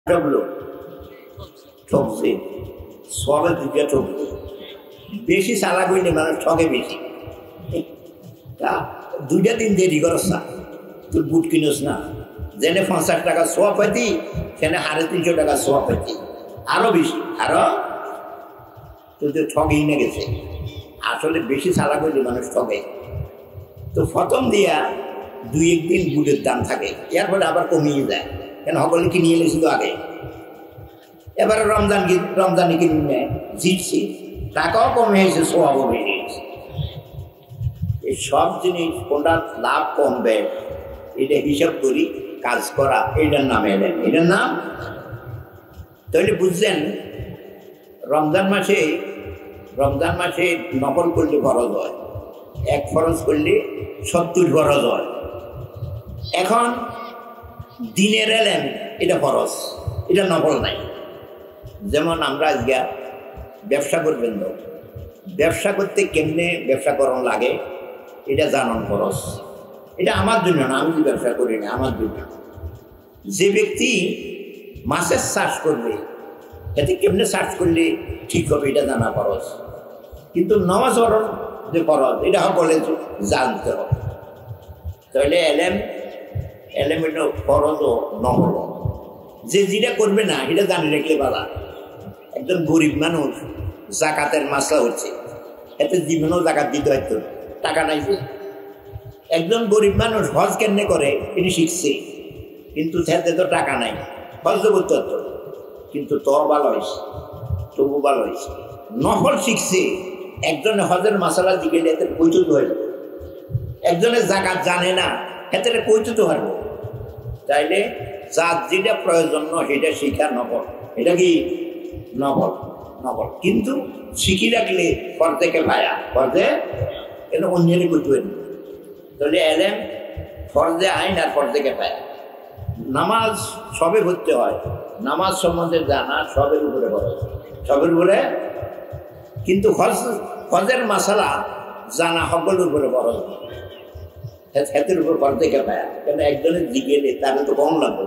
ঠকলো ঠকছে সবে দুইটা ঠকলো বেশি চালাক হইলে মানুষ ঠকে বেশি তা দুইটা দিন দেরি করস না তুই বুট কিনোস না যেনে 50 টাকা সোয়া পাইতি সেখানে 350 টাকা সোয়া পাইতি আরো বেশি আরো তুই তো ঠকেই না গেছে আসলে বেশি চালাক হইলে মানুষ ঠকে তো প্রথম দিয়া 2-1 দিন বুটের দাম থাকে এরপরে আবার কমিয়ে যায় কেন সকলে কিনিয়ে এলেছিল আগে এবারে রমজানে কিনে নেয় জিতছি টাকাও কমে হয়েছে সোয়াবও বেড়ে গেছে এই সব জিনিস কোনটা লাভ কমবে এটা হিসাব করি কাজ করা এটার নাম এলেন এটার নাম তাহলে বুঝলেন রমজান মাসে নকল করলে খরচ হয় 1 খরচ করলে 70 খরচ হয় এখন দিনের এলেন এটা খরচ এটা নকল নাই যেমন আমরা আজকে ব্যবসা করবেন তো ব্যবসা করতে কেমনে ব্যবসা করানো লাগে এটা জানান খরচ এটা আমার জন্য না আমি যে ব্যবসা করি না আমার জন্য যে ব্যক্তি মাছের চাষ করবে এতে কেমনে চাষ করলে ঠিক হবে এটা জানা খরচ কিন্তু নামাজ পড়ার যে খরচ এটা সকলে জানতে হবে তাহলে এলেম এটা খরচও নহল যে যেটা করবে না এটা জানি রাখলে বাধা একজন গরিব মানুষ জাকাতের মাসলা হচ্ছে এতে জীবনেও জাকাত দিতে হয়তো টাকা নাই যে একজন গরিব মানুষ হজ কেমনে করে এটি শিখছে কিন্তু সেতে তো টাকা নাই হজ করতে হতো কিন্তু তোর ভালো হয়েছে তবু ভালো হয়েছে নকল শিখছে একজনে হজের মশলা দিকে এতে কৈতুক হইল একজনে জাকাত জানে না এতে কৈতুক হইব তাইলে যার যেটা প্রয়োজন সেটা শিখা নকল এটা কি নকল কিন্তু শিখি রাখলে ফর্দেকে ভায়া ফর্দে এটা অন্যেরই কৈতু তাহলে এলেম ফর্দে আইন আর ফর্দেকে পায় নামাজ সবে ভরতে হয় নামাজ সম্বন্ধে জানা সবের উপরে খরচ সবের উপরে কিন্তু হজের মশলা জানা সকলের উপরে খরচ হাতের উপর ফর্দেকে পায় কেন একজনের দিকে এলে তাহলে তো কম লাগবে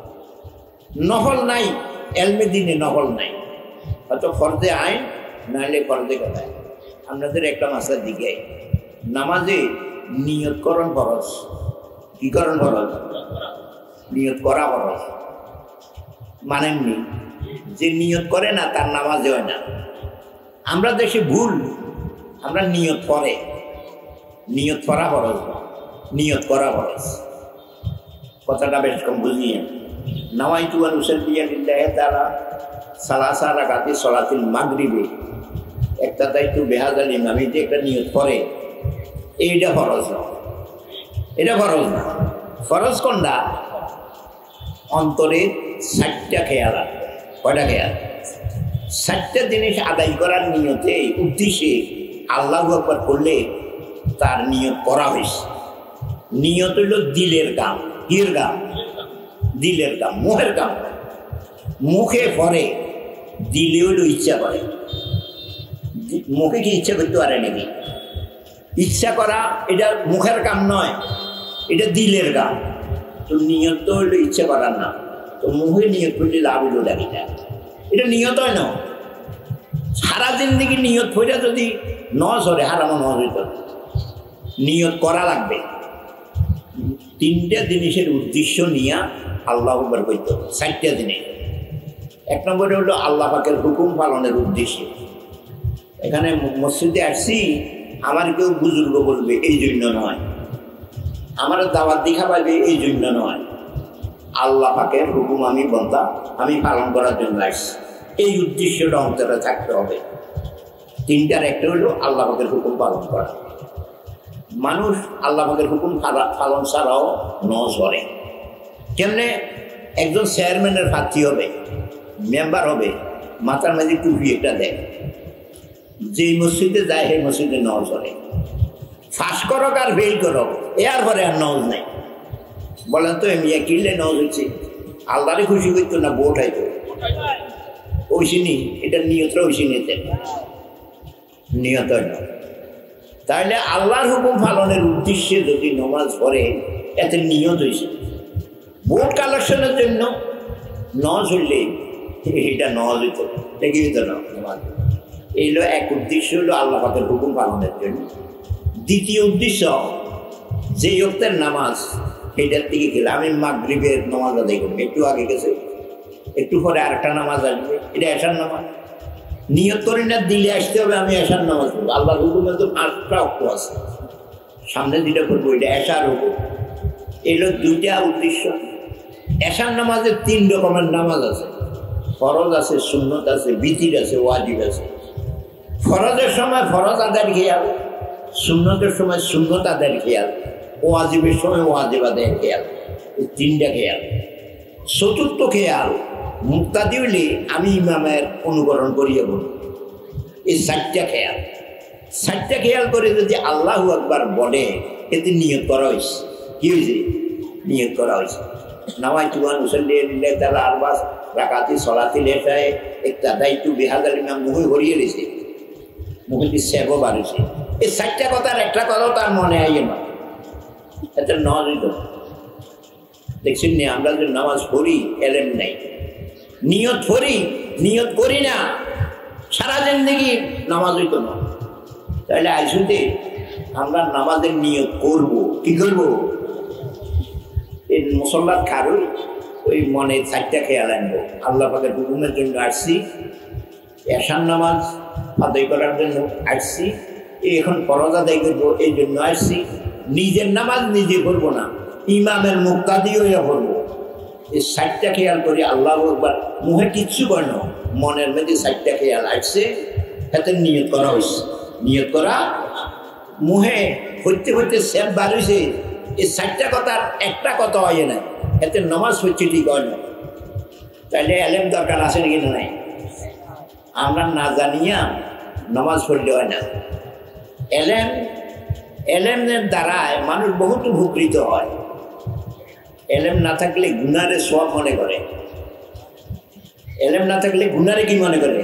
নহল নাই এলমে দিনে নহল নাই হয়তো ফর্দে আইন নাহলে ফর্দেকে পায় আপনাদের একটা মাসলার দিকে নামাজে নিয়তকরণ খরচ কি করণ খরচ নিয়ত করা খরচ মানেননি যে নিয়ত করে না তার নামাজে হয় না আমরা দেশে ভুল আমরা নিয়ত করে নিয়ত করা খরচ নিয়ত করা খরচ কথাটা বেশ কম বুঝিয়ে নাওয়াইতু আন উসাল্লিয়া লিল্লাহি তাআলা সালাসা রাকাতি সালাতুল মাগরিবে একটা দায়িত্ব বেহাজাল ইমাম যে একটা নিয়ত করে এইটা ফরজ না এটা ফরজ না ফরজ কোনটা অন্তরে 60টা খেয়াল আছে কয়টা খেয়াল 60টা জিনিস আদায় করার নিয়তে উদ্দেশ্যে আল্লাহু আকবার করলে তার নিয়ত করা হয়েছে নিয়ত হইল দিলের কাম কির কাম দিলের কাম মুখের কাম মুখে পরে দিলে হইল ইচ্ছা করে মুখে কি ইচ্ছা করতে পারে নাকি ইচ্ছা করা এটা মুখের কাম নয় এটা দিলের কাম তো নিয়ত তো হইলো ইচ্ছা করার না তো মুখে নিয়ত করলে লাভ হইল ডাকিটা এটা নিয়ত হয় না সারা জিন্দিগি নিয়ত হইটা যদি নজরে হারামো নজ হইত নিয়ত করা লাগবে 3টা জিনিসের উদ্দেশ্য নিয়ে আল্লাহ আকবার কইতে 60টা জিনিস 1 নম্বরে হলো আল্লাহ পাকের হুকুম পালনের উদ্দেশ্যে এখানে মসজিদে আসছি আমার কেউ বুজুর্গ বলবে এই জন্য নয় আমার দাওয়াত দেখা পাবে এই জন্য নয় আল্লাহ পাকের হুকুম আমি বন্দা আমি পালন করার জন্য আসছি এই উদ্দেশ্যটা অন্তরে থাকতে হবে 3টার একটা হলো আল্লাহ পাকের হুকুম পালন করা মানুষ আল্লাহ পাকের হুকুম পালন ছাড়াও নজ করে কেমনে একজন চেয়ারম্যানের প্রার্থী হবে মেম্বার হবে মাথার মাঝে টুপি একটা দেয় যেই মসজিদে যায় সেই মসজিদে নজ করে ফাঁস করক আর ফেল করক এর পরে আর নজ নেই বলেন তো মিয়া কিনলে নজ হচ্ছে আল্লাহরে খুশি করতো না ভোট হয়তো ওইসিনি এটা নিয়তরা ওইসিনিতে নিয়ত না তাহলে আল্লাহর হুকুম পালনের উদ্দেশ্যে যদি নামাজ পড়ে এতে নিয়ত হয়েছে ভোট কালেকশনের জন্য নজ হইলে এটা নজ হইত, দেখি হইতো না নামাজ। এই হলো এক উদ্দেশ্য, হলো আল্লাহ পাকের হুকুম পালনের জন্য। দ্বিতীয় উদ্দেশ্য, যে ওক্তের নামাজ সেটার দিকে গেলে আমি মাগরিবের নামাজ আদায় করবো, একটু আগে গেছে, একটু পরে আরেকটা নামাজ আসবে, এটা এশার নামাজ। নিয়ত করি না দিলে আসতে হবে আমি এশার নামাজ করবো। আল্লাহর হুকুমে তো 5টা ওক্ত আছে, সামনে যেটা করবো এটা এশার হুকুম। এগুলো 2টা উদ্দেশ্য। এশার নামাজের 3 রকমের নামাজ আছে, ফরজ আছে, সুন্নত আছে, বিতির আছে, ওয়াজিব আছে। ফরজের সময় ফরজ আদায়ের খেয়াল, সুন্নতের সময় সুন্নত আদায়ের খেয়াল, ওয়াজিবের সময় ওয়াজিব আদায়ের খেয়াল। এই 3টা খেয়াল। চতুর্থ খেয়াল, মুক্তাদি হইলে আমি ইমামের অনুকরণ করিয়া বলি। এই 4টা খেয়াল। 4টা খেয়াল করে যদি আল্লাহু আকবার বলে, এতে নিয়ত করা হয়েছে। কি হয়েছে? নিয়ত করা হয়েছে। নামাই তুয়ান মুসল্লি তারা আরবাস রাকাতি সলাতিল এশায়ে ইক্তাদাইতু বিহাদাল ইমাম মুখে হরিয়ে রয়েছে, মুখে দিয়ে সেবও বাড়িছে। এই 4টা কথার একটা কথাও তার মনে আইয়ে না, এটা নজরিত। দেখছেন নি আমরা যে নামাজ পড়ি, এলেম নাই, নিয়ত পড়ি, নিয়ত করি না, সারা জিন্দেগি নামাজ হইতো না। তাহলে আইসুতে আমরা নামাজের নিয়ত করব, কি করব? এই মুসল্লার কারণ ওই মনে 4টা খেয়াল আনবো। আল্লাহ পাকের হুকুমের জন্য আসছি, এশার নামাজ আদায় করার জন্য আসছি, এখন ফরজ আদায় করবো এই জন্য আসছি। নিজের নামাজ নিজে করবো না, ইমামের মুক্তাদি হইয়া করবো। এই 4টা খেয়াল করি আল্লাহু আকবার, মুখে কিচ্ছু কর না, মনের মধ্যে 4টা খেয়াল আসছে, এতে নিয়ত করা হয়েছে। নিয়ত করা মুখে হইতে হইতে সেব বার হয়েছে। এই 4টা কথার একটা কথা হয় না, এতে নামাজ হচ্ছে ঠিক হয় না। তাহলে এলেম দরকার আছে নাকি নাই? আমরা না জানিয়া নামাজ পড়লে হয় না। এলেমের দ্বারায় মানুষ বহুত উপকৃত হয়। এলেম না থাকলে গুনারে সওয়াব মনে করে, এলেম না থাকলে গুনারে কি মনে করে?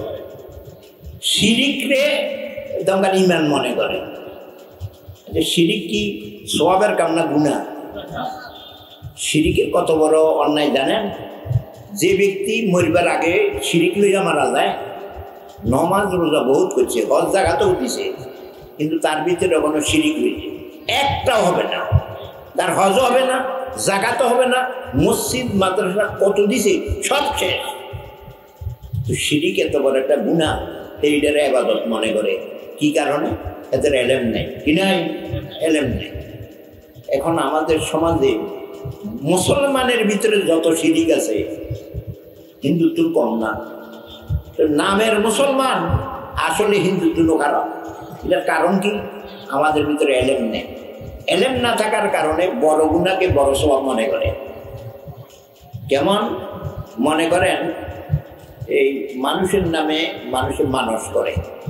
শিরিকরে দঙ্গার ইমান মনে করে। শিরিক কি সওয়াবের কাম না গুনাহ? শিরিকের কত বড় অন্যায় জানেন? যে ব্যক্তি মরিবার আগে শিরিক লইয়া মারা যায়, নমাজ রোজা বহুত করছে, হজ জাগাতেও দিছে, কিন্তু তার ভিতরে কোনো শিরিক হয়েছে একটাও হবে না। তার হজও হবে না, জাগাতও হবে না, মসজিদ মাদ্রাসা কত দিছে সব শেষ। তো শিরিক এত বড় একটা গুনাহ, এইটারে ইবাদত মনে করে। কি কারণে? এদের এলেম নেই। কি নাই? এলেম নেই। এখন আমাদের সমাজে মুসলমানের ভিতরে যত শিরিক আছে, হিন্দুত্ব কম না। নামের মুসলমান, আসলে হিন্দুত্ব খারাপ। এটার কারণ কি? আমাদের ভিতরে এলেম নেই। এলেম না থাকার কারণে বড় গুনাহকে বড় সওয়াব মনে করে। কেমন মনে করেন? এই মানুষের নামে মানুষের মানস করে।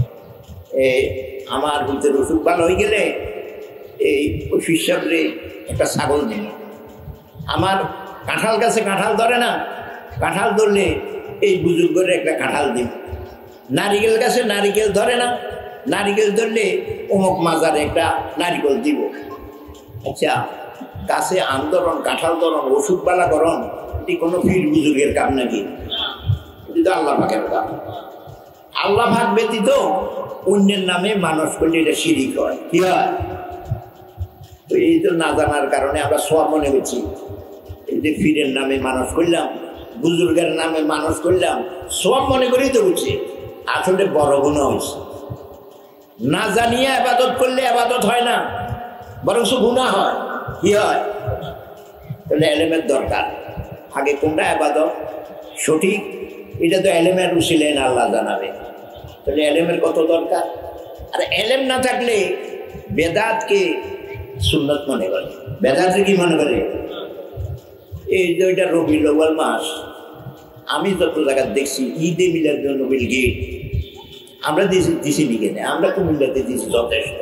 আমার ভিতরে অসুখ ভালো হয়ে গেলে এই শিষ্যরে একটা ছাগল দিন। আমার কাঁঠাল গাছে কাঁঠাল ধরে না, কাঁঠাল ধরলে এই বুজুর্গের একটা কাঁঠাল দিন। নারিকেল গাছে নারিকেল ধরে না, নারিকেল ধরলে অমুক মাজারে একটা নারিকেল দিব। আচ্ছা, গাছে আন্দোলন, কাঁঠাল ধরন, ওষুধ পালা করন, এটি কোনো পীর বুজুর্গের কাম নাকি? এটি তো আল্লাহ পাকের কাম। আল্লাহ পাক ব্যতীত অন্যের নামে মানুষ করলে এটা শিরিক হয়। কি হয়? তো এই তো না জানার কারণে আমরা সওয়াব মনে করছি। এই যে পীরের নামে মানুষ করলাম, বুজুর্গের নামে মানুষ করলাম, সওয়াব মনে করেই তো বুঝছি। আসলে বড় গুনাহ হয়েছে। না জানিয়ে ইবাদত করলে ইবাদত হয় না, বরং গুনাহ হয়। কি হয়? তাহলে এলেমের দরকার। আগে কোনটা ইবাদত সঠিক, এটা তো এলেমের উসিলায় আল্লাহ জানাবে। তাহলে এলেমের কত দরকার। আর এলেম না থাকলে বেদাতকে সুন্নত মনে করে। বেদাতকে কি মনে করে? এই যে ওইটা রবিউল আউয়াল মাস, আমি যত জায়গা দেখছি ঈদে মিলাদ নবীর গেট আমরা দিছি লিখে নেই, আমরা কুমিল্লাতে দিছি যথেষ্ট।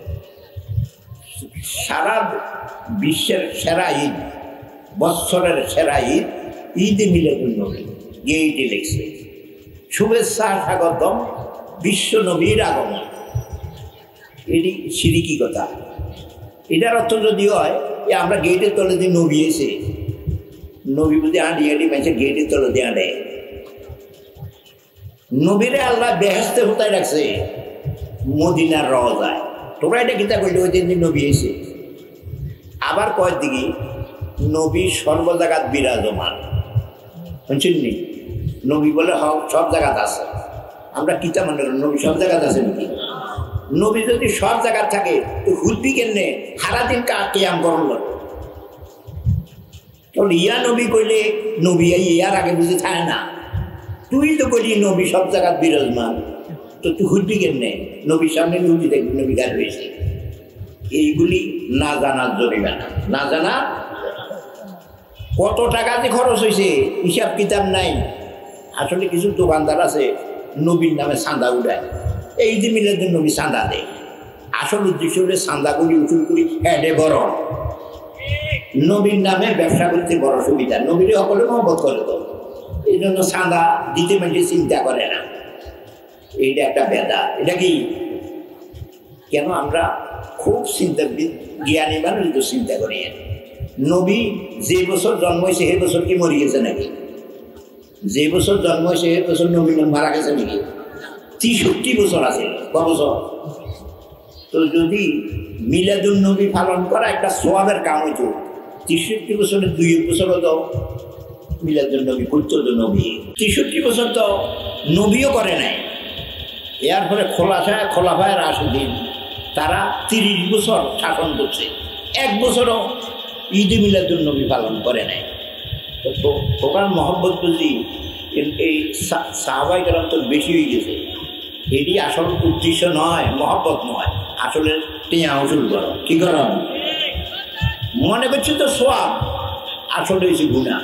সারা বিশ্বের সেরা ঈদ, বৎসরের সেরা ঈদ, ঈদে মিলাদুন নবী গেইটে লিখছে শুভেচ্ছা স্বাগতম বিশ্ব নবীর আগমন। এটি শিরিকি কথা। এটার অর্থ যদি হয় যে আমরা গেটের তলে যে নবী এসে, নবী বুঝি আঁটি আঁটি মেছে গেটের তলে দিয়ে আঁটে। নবীরে আল্লাহ বেহেস্তে হতায় রাখছে মদিনার রওজায়। তোমরা এটা কিতা করলে ওই দিন নবী এসে আবার কয়েক দিকে নবী সর্ব জায়গাত বিরাজমান শুনছেন নি? নবী বলে সব জায়গাত আছে। আমরা কিতা মনে করি নবী সব জায়গাত আছে নাকি? নবী যদি সব জায়গায় থাকে তো হুদ্দি কেনে সারাদিন কেয়াম গরম করে। কারণ ইয়া নবী কইলে নবী ইয়ার আগে বুঝে থাকে না। তুই তো কইলি নবী সব জায়গায় বিরাজমান, তো তুই হুদ্দি কেনে নবীর সামনে নবী দেখবি নবী গান হয়েছে। এইগুলি না জানার জরিমানা, না জানা। কত টাকা যে খরচ হয়েছে হিসাব কিতাব নাই। আসলে কিছু দোকানদার আছে নবীর নামে চাঁদা উঠায়, এই যে মিলাদুন নবী চাঁদা দেয়। আসল উদ্দেশ্য হলে চাঁদাগুলি উঠুল করি হেডে বড় নবীর নামে ব্যবসা করতে বড় সুবিধা। নবীর সকলে মহব্বত করে, তো এই জন্য চাঁদা দিতে মেটে চিন্তা করে না। এইটা একটা বেদা। এটা কি কেন আমরা খুব চিন্তা জ্ঞানী মানুষ তো চিন্তা করি। নবী যে বছর জন্ম হয়েছে সে বছর কি মরি গেছে নাকি? যে বছর জন্ম হয়েছে সে বছর নবী মারা গেছে নাকি? 63 বছর আছে। ক বছর? তো যদি মিলাদুন নবী পালন করা একটা সোয়াবের কাম হইতো, 63 বছরে 2 বছরও তো মিলাদুন নবী করতো। তো নবী 63 বছর তো নবীও করে নাই। এর পরে খোলাফায় রাশিদিন তারা 30 বছর শাসন করছে, 1 বছরও ঈদে মিলাদুন নবী পালন করে নাই। তো তোমার মহব্বত বুঝি এই সাহাবাই কেরাম তো বেশি হয়ে গেছে। এটি আসল উদ্দেশ্য নয়, মহব্বত নয়, আসলে টিয়া উসুল করো। কি করো? মনে করছি তো সোয়াব, আসলে হয়েছে গুনাহ।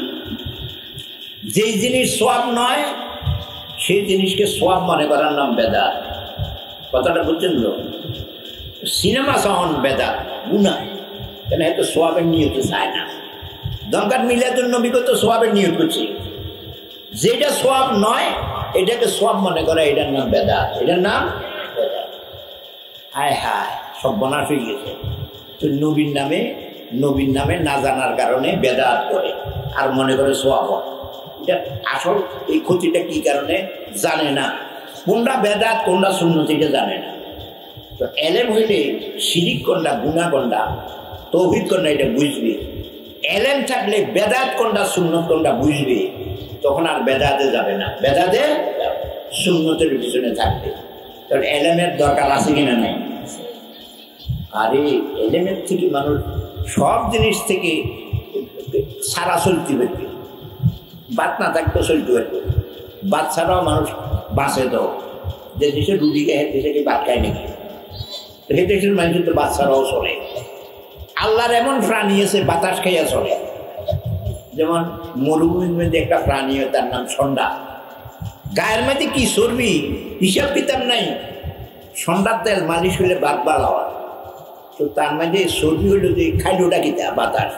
যেই জিনিস সোয়াব নয় সেই জিনিসকে সোয়াব মনে করার নাম বেদাত। কথাটা বুঝছেন তো? সিনেমা সাউন্ড বেদাত, গুনাহ। কেন এত সোয়াবের নিয়ত চায় না। দরকার মিলাদুন নবীকে তো সোয়াবের নিয়ত করছে। যেটা সোয়াব নয় এটাকে সোয়াব মনে করে, এটার নাম বেদাত। এটার নাম বেদাত। হায় হায়, সব বনাশ হয়ে গেছে। তো নবীর নামে না জানার কারণে বেদাত করে আর মনে করে সোয়াব হয়। এটা আসল এই ক্ষতিটা কি কারণে জানে না। কোনটা বেদাত কোনটা সুন্নত এটা জানে না। তো এলেম হইলে শিরিক কোনটা গুনাহ কোনটা তৌহিদ কোনটা এটা বুঝবে। এলেম থাকলে বেদাত কোনটা সুন্নত কোনটা বুঝবে, তখন আর বেদাতে যাবে না, বেদাতে সুন্নতের পিছনে থাকবে। কারণ এলেমের দরকার আছে কিনা নাই? আরে এলেমের থেকে মানুষ সব জিনিস থেকে সারা চলতে পারবে। বাদ না থাকতে চলতে পারবে। বাদ ছাড়াও মানুষ বাঁচে। তো যে দেশে রুটি খায় দেশে কি ভাত খায় নাকি? সেই দেশের মানুষের তো বাদ ছাড়াও চলে। আল্লাহর এমন প্রাণী আছে বাতাস খাইয়া চলে। যেমন মরুভূমির মধ্যে একটা প্রাণী হয়, তার নাম ষণ্ডা। গায়ের মধ্যে কি চর্বি হিসাব কিতাব নাই। ষণ্ডার তেল মালিশ হলে বাদ বাড়া হয়। তো তার মধ্যে চর্বি হইল যে খাইলোটা কিতা বাতাস।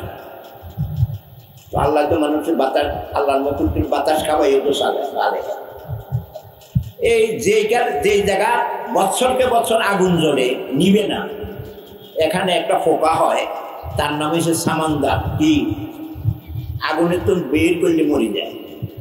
তো আল্লাহ তো মানুষের বাতাস, আল্লাহর মতো বাতাস খাওয়াই তো সালে। এই যে জায়গা বৎসরকে বছর আগুন জ্বলে নিবে না, এখানে একটা ফোকা হয়, তার নাম হচ্ছে সামান্দা। কি আগুনে তো বের করলে মরে যায়।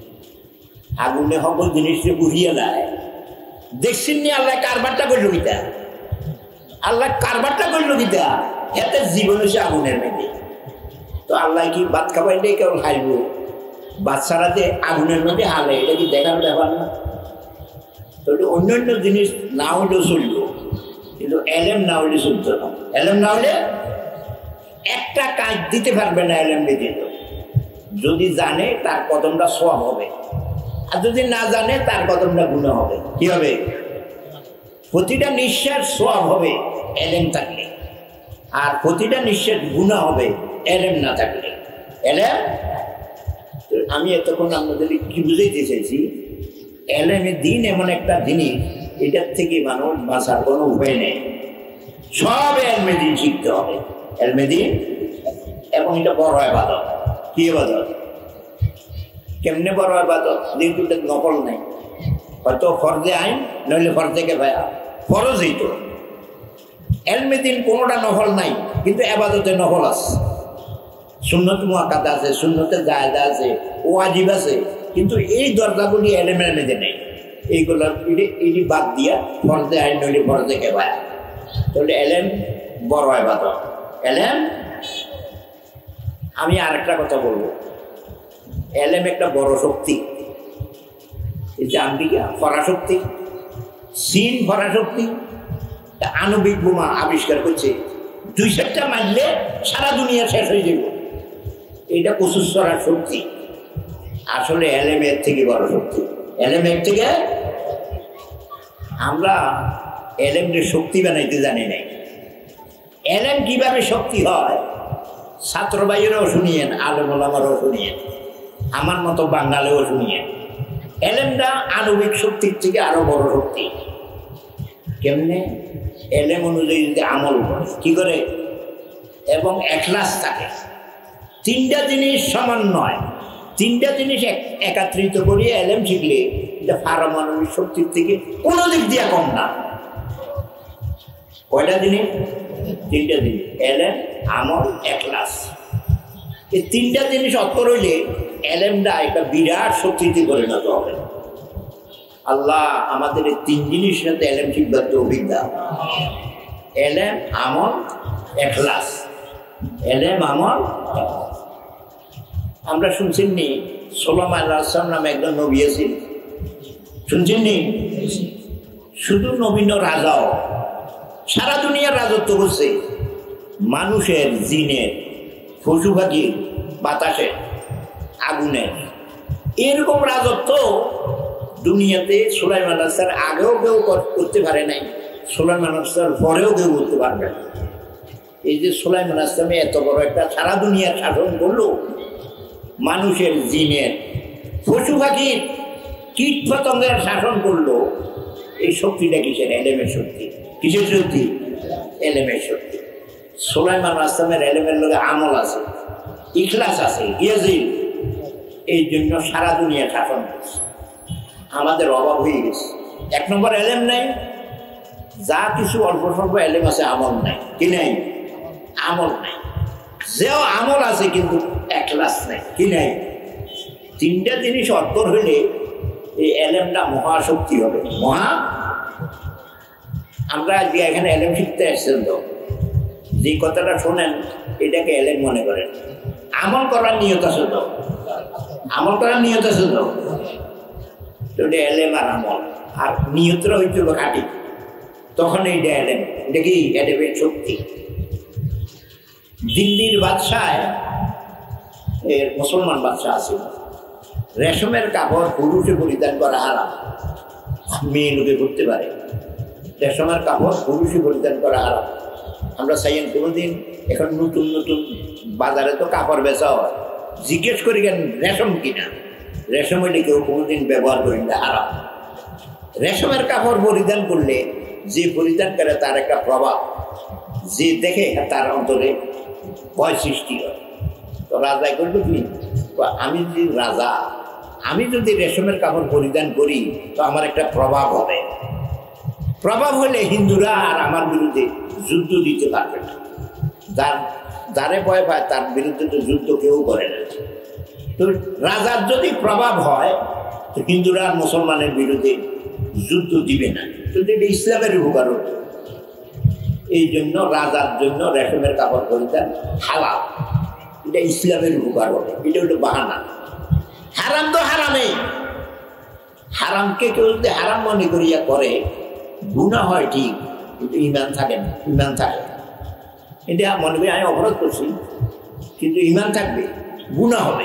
আগুনে সকল জিনিসকে বুঝিয়ে দেয়। দেখছেন নি আল্লাহ কারবারটা করল গীতা? আল্লাহ কারবারটা করল গীতা? এতে জীবন হচ্ছে আগুনের মধ্যে। তো আল্লাহ কি ভাত খাবাইলে কেবল হাইব? বাচ্চারা যে আগুনের মধ্যে হালে, এটা কি দেখার ব্যাপার না? তো অন্যান্য জিনিস না হলেও চলব, কিন্তু এলেম না হলে চলত না। এলেম না হলে একটা কাজ দিতে পারবে না। এলেম ব্যতীত যদি জানে তার কদমটা সওয়াব হবে, আর যদি না জানে তার কদমটা গুনাহ হবে। কি হবে? প্রতিটা নিঃশ্বাস সওয়াব হবে এলেম থাকলে, আর প্রতিটা নিঃশ্বাস গুনাহ হবে এলেম না থাকলে। এলেম, আমি এতক্ষণ আপনাদের কি বুঝাইতে চাইছি, এলেমে দিন এমন একটা জিনিস, এটার থেকে মানুষ বাঁচার কোনো উপায় নেই। সব এলমে দিন শিখতে হবে। এলমে দিন, এবং এটা বড় ইবাদত। কি ইবাদত? কেমনে বড় ইবাদত? যেহেতু নকল নেই, হয়তো ফরজে আইন নইলে ফরজে কিফায়া, ফরজই তো। এলমে দিন কোনোটা নফল নাই, কিন্তু ইবাদতে নফল আছে। সুন্নত মুআক্কাদা আছে, সুন্নতে জায়েজা আছে, ওয়াজিব আছে, কিন্তু এই দরজাগুলি এলেমের মধ্যে নেই। এইগুলো এটি বাদ দিয়া ফরজে আইন নইলে ফরজে কেফায়া। তাহলে এলেম বড় ইবাদত। এলেম, আমি আরেকটা কথা বলবো, এলেম একটা বড় শক্তি। এই যে আমেরিকা পরাশক্তি, চীন পরাশক্তি, আণবিক বোমা আবিষ্কার করছে, 2-4টা মারলে সারা দুনিয়া শেষ হয়ে যাবে। এটা প্রচুর ছড়ার শক্তি। আসলে এলেমের থেকে বড় শক্তি। এলেমের থেকে আমরা এলেমের শক্তি বানাইতে জানি নাই। এলেম কিভাবে শক্তি হয় ছাত্র ভাইয়েরাও শুনিয়েন, আলেম ওলামারাও শুনিয়েন, আমার মতো বাঙালিও শুনিয়েন। এলেমটা আণবিক শক্তির থেকে আরো বড় শক্তি। কেমনে? এলেম অনুযায়ী যদি আমল করে, কি করে, এবং এখলাস থাকে, 3টা জিনিস সমান নয়, 3টা জিনিস একত্রিত করিয়ে এলেম শিখলে এটা পারমাণবিক শক্তির থেকে কোনো দিক দিয়ে কম না। কয়টা জিনিস? 3টা জিনিস, এলেম, আমল, এখলাস। এই 3টা জিনিস অত্তর হইলে এলেমটা একটা বিরাট শক্তিতে পরিণত হবে। আল্লাহ আমাদের এই 3 জিনিসের সাথে এলেম শিখবার তৌফিক দাও। এলেম, আমল, এখলাস। এলেম, আমল। আমরা শুনছেন নি সুলাইমান আলাইহিস সালাম নামে একজন নবী আছেন? শুনছেন নি? শুধু নবী না, রাজাও, সারা দুনিয়ার রাজত্ব করছে, মানুষের, জিনের, পশু পাখির, বাতাসের, আগুনের, এরকম রাজত্ব দুনিয়াতে সুলাইমান আলাইহিস সালাম আগেও কেউ করতে পারে নাই, সুলাইমান আলাইহিস সালাম পরেও কেউ করতে পারবে না। এই যে সুলাইমান আলাইহিস সালাম এত বড় একটা সারা দুনিয়ার শাসন করলো, মানুষের, জিনের, পশু পাখির, কীট পতঙ্গের শাসন করলো, এই শক্তিটা কিসের? এলেমের শক্তি। কিসের শক্তি? এলেমের শক্তি। সুলাইমান আলাইহিস সালামের এলেমের লগে আমল আছে, ইখলাস আছে, ইয়াজিদ, এই জন্য সারা দুনিয়া শাসন করছে। আমাদের অভাব হয়ে গেছে। 1 নম্বর এলেম নাই, যা কিছু অল্প স্বল্প এলেম আছে, আমল নাই। কি নাই? আমল নাই। যেও আমল আছে কিন্তু এখলাস নাই। কি নাই? 3টা জিনিস অর্থর হইলে এই এলেমটা মহাশক্তি হবে। আমরা যে এখানে এলেম শিখতে আসছেন, তো যে কথাটা শোনেন এটাকে এলেম মনে করেন। আমল করার নিয়ত আছে তো, আমল করার নিয়ত আছে তো, এটা এলেম আর আমল, আর নিয়তটা হইতে হবে খাঁটি, তখন এইটা এলেম। এটা কি? এলেমের শক্তি। দিল্লির বাদশাহ, এর মুসলমান বাদশাহ আছে, রেশমের কাপড় পুরুষে পরিধান করা হারাম, মেয়ে লোকে করতে পারে। রেশমের কাপড় পুরুষে পরিধান করা হারাম। আমরা চাইয়েন কোনোদিন, এখন নতুন নতুন বাজারে তো কাপড় বেচা হয়, জিজ্ঞেস করি কেন রেশম কিনা, রেশম হইলে কেউ কোনোদিন ব্যবহার করি না, হারাম। রেশমের কাপড় পরিধান করলে যে পরিধান করে তার একটা প্রভাব, যে দেখে তার অন্তরে ভয় সৃষ্টি হয়। তো রাজাই করল কি, আমি যদি রাজা, আমি যদি রেশমের কাপড় পরিধান করি তো আমার একটা প্রভাব হবে। প্রভাব হলে হিন্দুরা আর আমার বিরুদ্ধে যুদ্ধ দিতে পারবে না। যারে ভয় পায় তার বিরুদ্ধে তো যুদ্ধ কেউ করে না। তো রাজার যদি প্রভাব হয় তো হিন্দুরা আর মুসলমানের বিরুদ্ধে যুদ্ধ দিবে না। কিন্তু এটা ইসলামের উপকার হতো। এই জন্য রাজার জন্য রেশমের কাপড় পরিধান হালাল, এটা ইসলামের উপকার হবে। এটা হলো বাহানা। হারাম তো হারামেই। হারামকে কেউ যদি হারাম মনে করিয়া করে, গুনাহ হয় ঠিক, কিন্তু ইমান থাকে না। ইমান থাকে না, এটা মনে করি আমি অপরাধ করছি, কিন্তু ইমান থাকবে, গুনাহ হবে।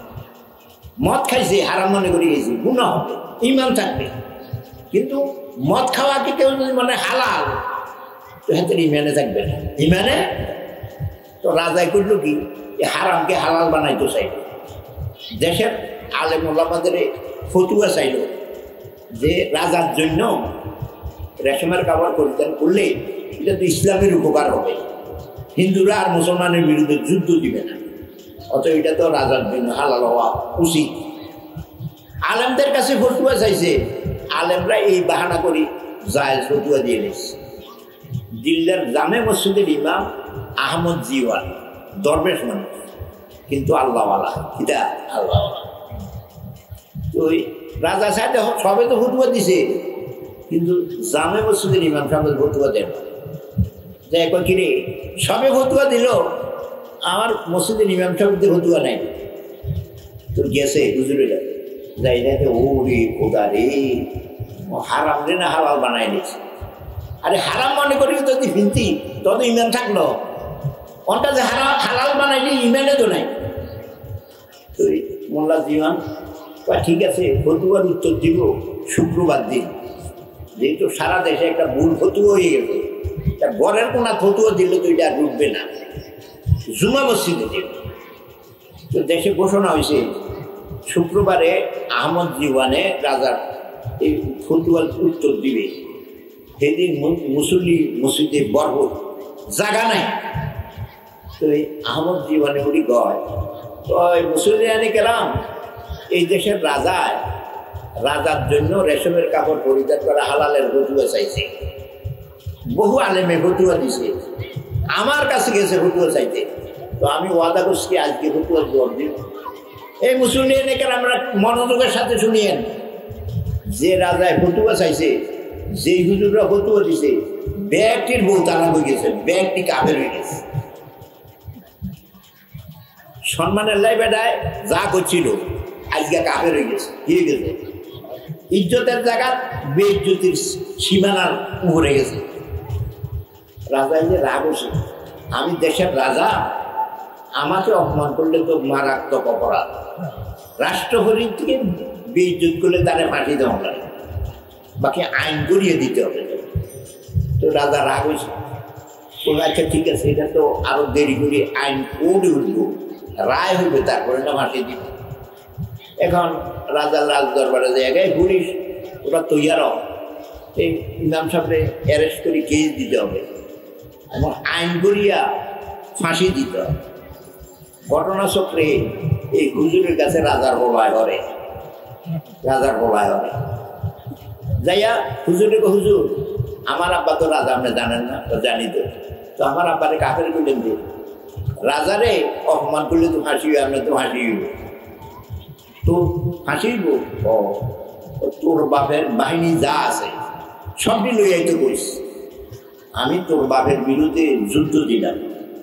মদ খাইছে, হারাম মনে করে গেছি, গুনাহ হবে, ইমান থাকবে। কিন্তু মদ খাওয়াকে কেউ যদি মনে হালাল, তো হাতের ইমানে থাকবে না। ইমানে তো রাজাই করলো কি, হারামকে হালাল বানাইতে চাইল। দেশের আলেম ওলামাদের ফতুয়া চাইল যে রাজার জন্য রেশমের কাপড় পরিধান করলে এটা তো ইসলামের উপকার হবে, হিন্দুরা আর মুসলমানের বিরুদ্ধে যুদ্ধ দিবে না, অত এটা তো রাজার জন্য হালাল হওয়া উচিত। আলেমদের কাছে ফতুয়া চাইছে, আলেমরা এই বাহানা করি জায়েজ ফতুয়া দিয়ে নিচ্ছে। দিল্লির জামে মসজিদের ইমাম আহমদ জিওয়ান, দরবেশ মানুষ, কিন্তু আল্লাহওয়ালা কিতা আল্লাহওয়ালা। তো ওই রাজা সাহেব সবে তো ফতুয়া দিছে, কিন্তু জামে মসজিদের ইমাম সাহেব ফতুয়া দেন যে একবার কিরে সবে ফতুয়া দিল, আমার মসজিদের ইমাম সাহেবদের ফতুয়া নাই। তো গেছে হুজুরে যাই যাইতে ও রে খোদা রে, হারাম রে না হালাল বানাই নিচ্ছে। আরে হারাম মনে করি যদি ফিনতি তত ইমান থাকলো, ওটা যে হালাল বানাইনি ইমানে তো নাই। তো মোল্লা জীবন ঠিক আছে ফতুয়ার উত্তর দিব শুক্রবার দিন, যেহেতু সারা দেশে একটা ভুল ফতুয়া হয়ে গেছে, তা গড়ের কোনা ফতুয়া দিলে তো এটা ডুববে না, জুমা মসজিদে দেবে। তো দেশে ঘোষণা হয়েছে শুক্রবারে আহমদ জীবনে রাজার এই ফতুয়ার উত্তর দিবে। সেদিন মুসল্লি মসজিদে বর্ব জায়গা নাই। তো এই আহমদ জীবনে উনি গয় তো মুসল্লি আনে গেলাম, এই দেশের রাজার জন্য রেশমের কাপড় পরিধান করা হালালের ফতুয়া চাইছে। বহু আলেমে ফতুয়া দিছে, আমার কাছে গেছে ফতুয়া চাইতে। তো আমি ওয়াদা করছি আজকে ফতুয়ার জবাব দিব। এই মুসল্লি এনে কেন আমরা মনোযোগের সাথে শুনিয়েন, যে রাজায় ফতুয়া চাইছে, যে হুজুররা ফতুয়া দিছে, ব্যাগটির বউ তারা হয়ে গেছে, ব্যাগটি কাফের হয়ে গেছে। সম্মানের লাই বেড়ায় যা করছিল আজকে কাফের হয়ে গেছে, কি হয়ে গেছে? ইজ্জতের জায়গা বেইজ্জতির সীমানার উপরে গেছে। রাজা যে রাগ হচ্ছে, আমি দেশের রাজা, আমাকে অপমান করলে তো মারাত্মক অপরাধ, রাষ্ট্রপতি থেকে বেইজ্জত করলে তারা ফাঁসি দেওয়া লাগে, বাকি আইন করিয়ে দিতে হবে। তো রাজা রাগ হয়েছে, আচ্ছা ঠিক আছে, এটা তো আরো দেরি করে আইন করে উঠবো, রায় হইবে, তারপরে না ফাঁসি দিব। এখন রাজার রাজ দরবারে জায়গায় পুলিশ ওরা তৈয়ার, এই ইমাম সাহেবরে অ্যারেস্ট করে কেস দিতে হবে এবং আইন করিয়া ফাঁসি দিতে হবে। ঘটনাচক্রে এই হুজুরের কাছে রাজার বলায় করে, যাইয়া হুজুরে হুজুর আমার আব্বা তো রাজা, আপনি জানেন না? তো জানি তো। তো আমার আব্বারে কাফের করলেন যে রাজারে অপমান করলে তো ফাঁসি হইবে, আপনি তো ফাঁসি হইব, তো ফাঁসি হইব। ও তোর বাপের বাহিনী যা আছে সবটি লইয়াই তো কইস, আমি তোর বাপের বিরুদ্ধে যুদ্ধ দিলাম।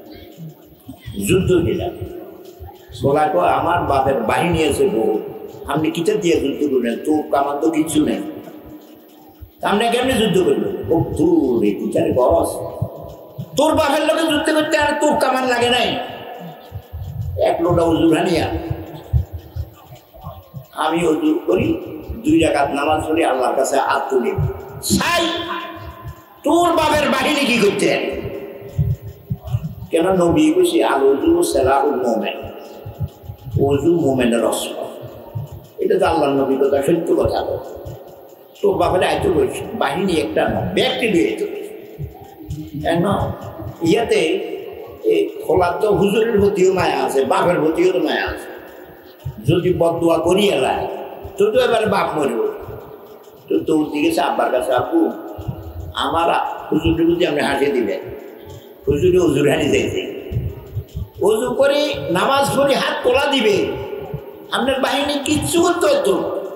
বলা কো আমার বাপের বাহিনী আছে বহু, আপনি কিটা দিয়ে যুদ্ধ করলেন? তোর কামান তো কিচ্ছু নেই, আপনি কেমনি যুদ্ধ করলেন? ও তোর বিচারে বস, তোর বাপের লোকে যুদ্ধ করতে আর তোর কামান লাগে নাই, এক লোটা উজুর হানিয়া আমি উজু করি, 2 রাকাত নামাজ পড়ি, আল্লাহর কাছে হাত তুলি, সাই তোর বাপের বাহিনী কি করতে? কেন নবী কইছে আল উজু সালাহুল মুমিন, উজু মুমিনের অস্ত্র। এটা তো আল্লাহর নবী কথা, সত্য কথা। তোর বাপের আইতো কইছে বাহিনী একটা না, ব্যক্তি দিয়ে আইতো কেন? ইয়াতে এই খোলার তো হুজুরের প্রতিও মায়া আছে, বাপের প্রতিও তো মায়া আছে। যদি বদদোয়া করি এলায় তো তো এবারে বাপ মরব, তো তোর দিকে আব্বার কাছে, আপু আমার হুজুরের প্রতি আপনি হাসিয়ে দিবেন। হুজুরে হুজুর হানি যাইছে, উজু করে নামাজ পড়ে হাত তোলা দিবে, আপনার বাহিনী কিচ্ছু করতে হতো।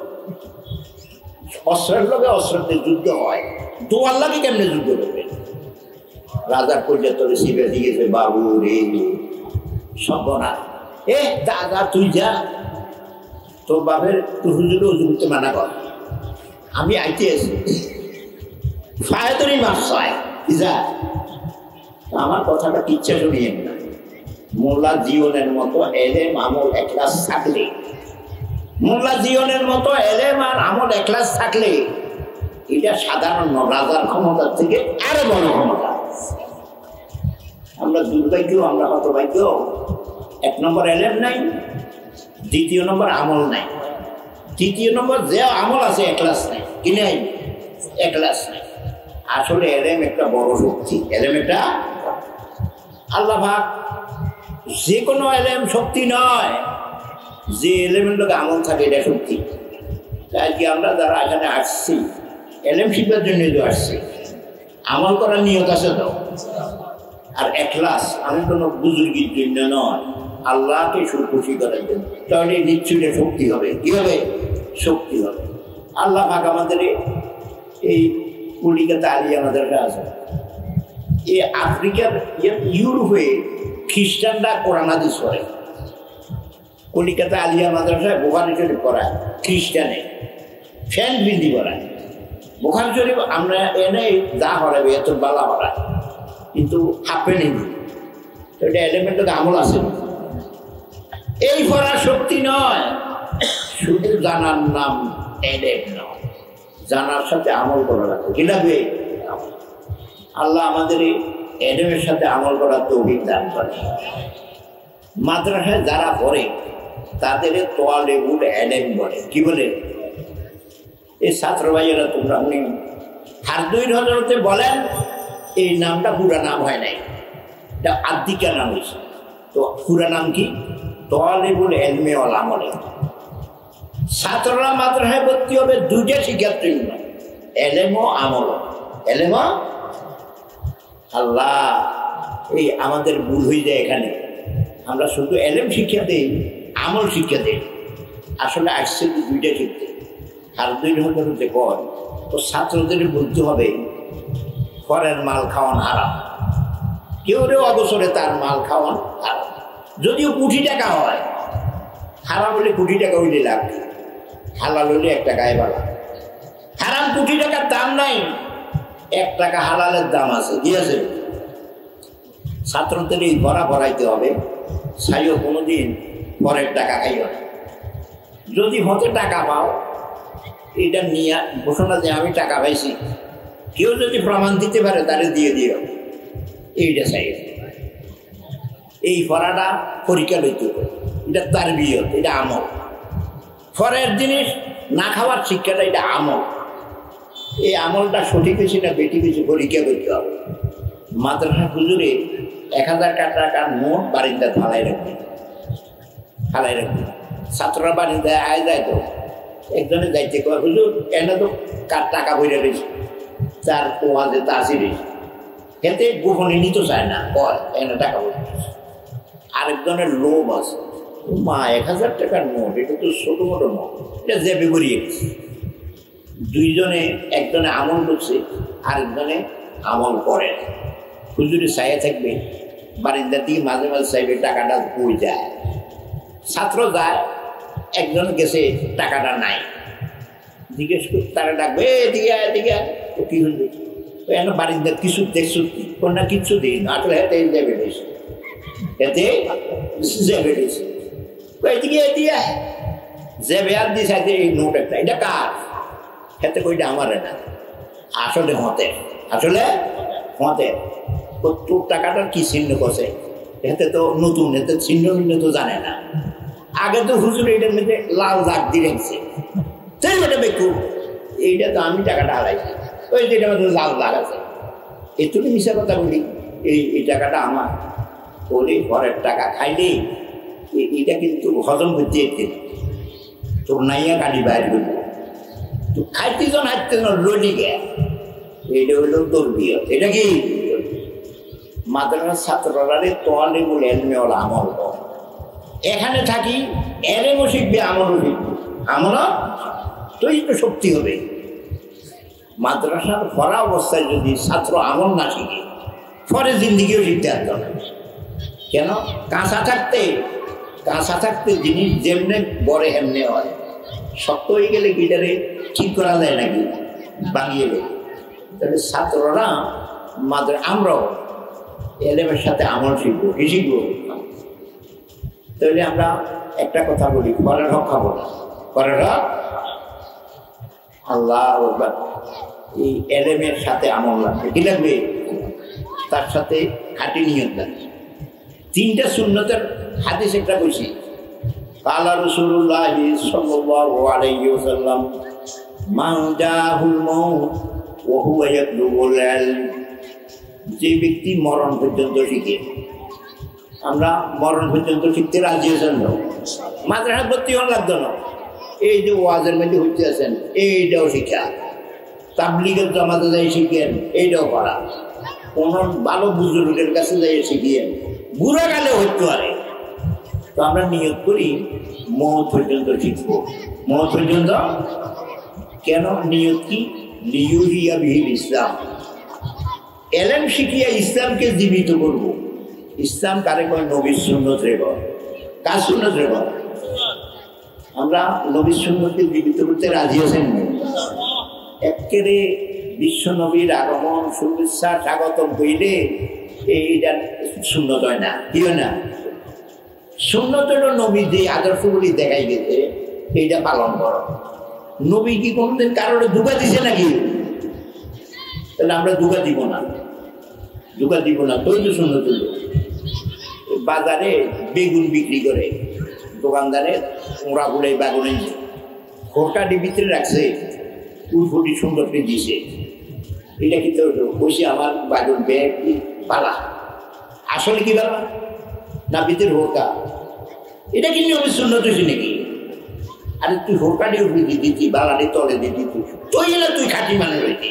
অস্ত্রের লোকে অস্ত্রের যুদ্ধ হয়, দোয়ার লাগে কেমনে যুদ্ধ করবে? রাজার পর্যায়ে শিবে দিয়েছে, বাবু রে সর্বনাশ, দাদা তুই যা, তোর বাপের তুই হুজুরে উজু করতে মানা কর, আমি আইতে আছি ফায়তরি মাসায় যা। আমার কথাটা কিচ্ছা শুনিয়েন না, মোল্লা জীবনের মতো এলেম আমল একলাস থাকলে, মোল্লা জীবনের মতো এলেম আর আমল একলাস থাকলে এটা সাধারণ রাজার ক্ষমতার থেকে আরো বড় ক্ষমতা। আমরা দুর্ভাগ্য, আমরা হতভাগ্য, 1 নম্বর এলেম নাই, 2 নম্বর আমল নাই, 3 নম্বর যে আমল আছে একলাস নাই, কি নাই? একলাস নাই। আসলে এলেম একটা বড় শক্তি, এলেম একটা আল্লাহ ভাগ, যে কোনো এলেম শক্তি নয়, যে এলেমের লোক আমল থাকে এটা শক্তি। আজকে আমরা যারা এখানে আসছি এলেম শিখার জন্য আসছি, আমল করার নিয়ত আছে তো, আর একলাস আমি কোনো বুজুর্গির জন্য নয়, আল্লাহকে খুশি করার জন্য, তাহলে নিশ্চয়ই শক্তি হবে। কি হবে? শক্তি হবে। আল্লাহ পাক আমাদের এই কলিকাতা আলিয়া মাদ্রাসা আছে, এই আফ্রিকার ইউরোপে খ্রিস্টানরা কোরআন হাদিস পড়ে। কলিকাতা আলিয়া মাদ্রাসায় বুখারী শরীফ পড়ায়, খ্রিস্টানে ফ্যান বিন্দি পড়ায়। বুখারী শরীফ আমরা এনে যা পড়াবে এত বালা পড়ায়, কিন্তু হাফে নেই। এটা এলিমেন্টের আমল আছে। এই পড়ার শক্তি নয়, শুধু জানার নাম এলেম নয়, জানার সাথে আমল করা লাগবে। কি লাগবে? আল্লাহ আমাদের এই এলেমের সাথে আমল করার তৌফিক দান করে। মাদ্রাসায় যারা পড়ে তাদের তোয়ালেবুল এলেম বলে। কি বলে? এই ছাত্র ভাইয়েরা তোমরা উনি হারদুই হজরতে বলেন, এই নামটা পুরা নাম হয় নাই, এটা আদিকা নাম হয়েছে। তো পুরা নাম কি? তোয়ালেবুল এলমে ওয়াল আমলে। ছাত্ররা মাদ্রাসায় ভর্তি হবে দুইটা শিক্ষার জন্য, এলেম ও আমল। এলেম, আল্লাহ এই আমাদের ভুল হয়ে যায় এখানে, আমরা শুধু এলেম শিক্ষা দেই, আমল শিক্ষা দেই। আসলে আসছে দুইটা শিখতে। আর দুই হতে কর তো ছাত্রদের বুঝতে হবে পরের মাল খাওয়ান হারাম, কেউ অবসরে তার মাল খাওয়ান হারাম। যদিও কোটি টাকা হয়, হারাম হলে কোটি টাকা হইলে লাভ, হালাল হলে 1 টাকায় বালা। হারাম কোটি টাকার দাম নাই, 1 টাকা হালালের দাম আছে। কি আছে? ছাত্রদের এই ভরা ভরাইতে হবে, সাইও কোনোদিন পরের টাকা খাইও না। যদি হতে টাকা পাও, এটা নিয়ে ঘোষণা যে আমি টাকা পাইছি, কেউ যদি প্রমাণ দিতে পারে তাহলে দিয়ে দিও, এইটা চাই। এই পড়াটা পরীক্ষা লইতে হবে, এটা তারবিয়ত, এটা আমল। পরের জিনিস না খাওয়ার শিক্ষাটা, এটা আমল। এই আমলটা সঠিক হয়েছে না বেঠিক হয়েছে পরীক্ষা করতে হবে। মাদ্রাসা হুজুরে 1000 টাকার নোট বারিন্দায় ফালাই রাখবে, ফালাই রাখবে। ছাত্ররা বারিন্দায় আয় যায়, তো একজনে যাইতে কয় হুজুর এনে তো কার টাকা বইরে রয়েছে, তার ওয়াজে তাসি রয়েছে, এতে গোপনে নিতে চায় না, কয় এনে টাকা বইরে রয়েছে। আরেকজনের লোভ আছে, মা 1000 টাকার নোট, এটা তো ছোটো মোটো নোট, এটা জেবে গড়িয়ে গেছে। দুইজনে, একজনে আমল করছে, আরেকজনে আমল করে। হুজুরে চাইয়া থাকবে, বারিন্দার দিকে মাঝে মাঝে চাইবে, টাকাটা বই যায়। ছাত্র যায়, একজন গেছে টাকাটা নাই, জিজ্ঞেস করে তারা ডাকবে, এদিকে এদিকে। তো কি হল? এখন বারিন্দার কিছু দেখছো না? কিচ্ছু দিই না, আসলে হাতে যাবে দিয়েছে, এতে যাবে দিয়েছে, এদিকে এদিকে যাবে আর দিয়েছে। এই নোট একটা, এটা কার? হাতে কইটা আমার না, আসলে হতে, আসলে হতে। তোর টাকাটার কি চিহ্ন করছে? এতে তো নতুন, এতে চিহ্ন ভিন্ন তো জানে না। আগে তো হুজুর এইটার মধ্যে লাল দাগ দিয়ে রেখেছে, এটা বেকু, এইটা তো আমি টাকাটা হারাইছি, ওই যেটা মধ্যে লাল দাগ আছে। এটুকু মিশা কথা বলি, এই টাকাটা আমার। ওরে পরের টাকা খাইলে এটা কিন্তু হজম করতে যেতে, তোর নাইয়া কাটি বাইর করবো, তো খাইতে জন হাঁটতে জন লড়ি গে। এইটা হইল তোর বিয়ে। এটা কি? মাদ্রাসার ছাত্ররা তোয়ালে বলে এলমে ওলা আমল কর। এখানে থাকি এলেমও শিখবে, আমলও শিখবে। আমল তোই তো শক্তি হবে। মাদ্রাসার পড়া অবস্থায় যদি ছাত্র আমল না শিখে, পরে জিন্দিগিও শিখতে পারত না। কেন? কাঁচা থাকতে জিনিস যেমনে বড়ে এমনি হয়। শক্ত হয়ে গেলে গিটারে ঠিক করা যায় নাকি? ভাঙিয়ে গেলে। তাহলে ছাত্ররা আমরাও এলেমের সাথে আমল শিখবো। কি শিখবো? তাহলে আমরা একটা কথা বলি, পরের হক খাবো না। পরের হক আল্লাহ, এই এলেমের সাথে আমল লাগবে। কি লাগবে? তার সাথে খাঁটি নিয়ত লাগবে। 3টা সুন্নতের হাদিস একটা বলছি। কালা রাসূলুল্লাহ সাল্লাল্লাহু আলাইহি ওয়াসাল্লাম, মান জাহুল মাউত ওয়া হুয়া ইয়াতলুবুল ইলম। যে ব্যক্তি মরণ পর্যন্ত শিখে, আমরা মরণ পর্যন্ত শিখতে রাজি আছেন না? মাদ্রাসা ভর্তি হওয়ার লাগতো না। এই যে ওয়াজের মধ্যে হইতে আছেন, এইটাও শিক্ষা। তাবলিগের জামাতে যাই শিখেন, এইটাও করা। কোন ভালো বুজুর্গের কাছে যাই শিখিয়েন, বুড়া কালে হইতে পারে। তো আমরা নিয়ত করি মওত পর্যন্ত শিখবো। মওত পর্যন্ত কেন? নিয়ত কি? লিয়ুহিয়া বিহিল ইসলাম, এলেম শিখিয়া ইসলামকে জীবিত করব। ইসলাম কারে কয়? নবীর সুন্নত রে কয়। কার সুন্নত রে কয়? আমরা নবীর সুন্নতকে জীবিত করতে রাজি আছেন। একেবারে বিশ্ব নবীর আগমন শুভেচ্ছা স্বাগতম কইলে এইটা সুন্নত হয় না। কি হয় না? সুন্নত হলো নবী যে আদর্শগুলি দেখাই গেছে এইটা পালন করো। নবী কি কোনদিন কারণে ধোঁকা দিছে নাকি? তাহলে আমরা ধোঁকা দিব না, ধোঁকা দিব না। তো সুন্নত হলো বাজারে বেগুন বিক্রি করে দোকানদারে ওরা গুলো বাগুনে খোরকাটি ভিতরে রাখছে, উঠফুটি সুন্দর করে দিছে। এটা কিন্তু বসে আমার বাগুন ব্যাগ পালা, আসলে কি পালা না ভিতরে হোরকা? এটা কি নিয়মের সুন্নত হয়েছে নাকি? আরে তুই হোরকাটি উঠে দিতি, বালাটি তলে দিতি, তুই না তুই খাঁটি মানে রয়েছি।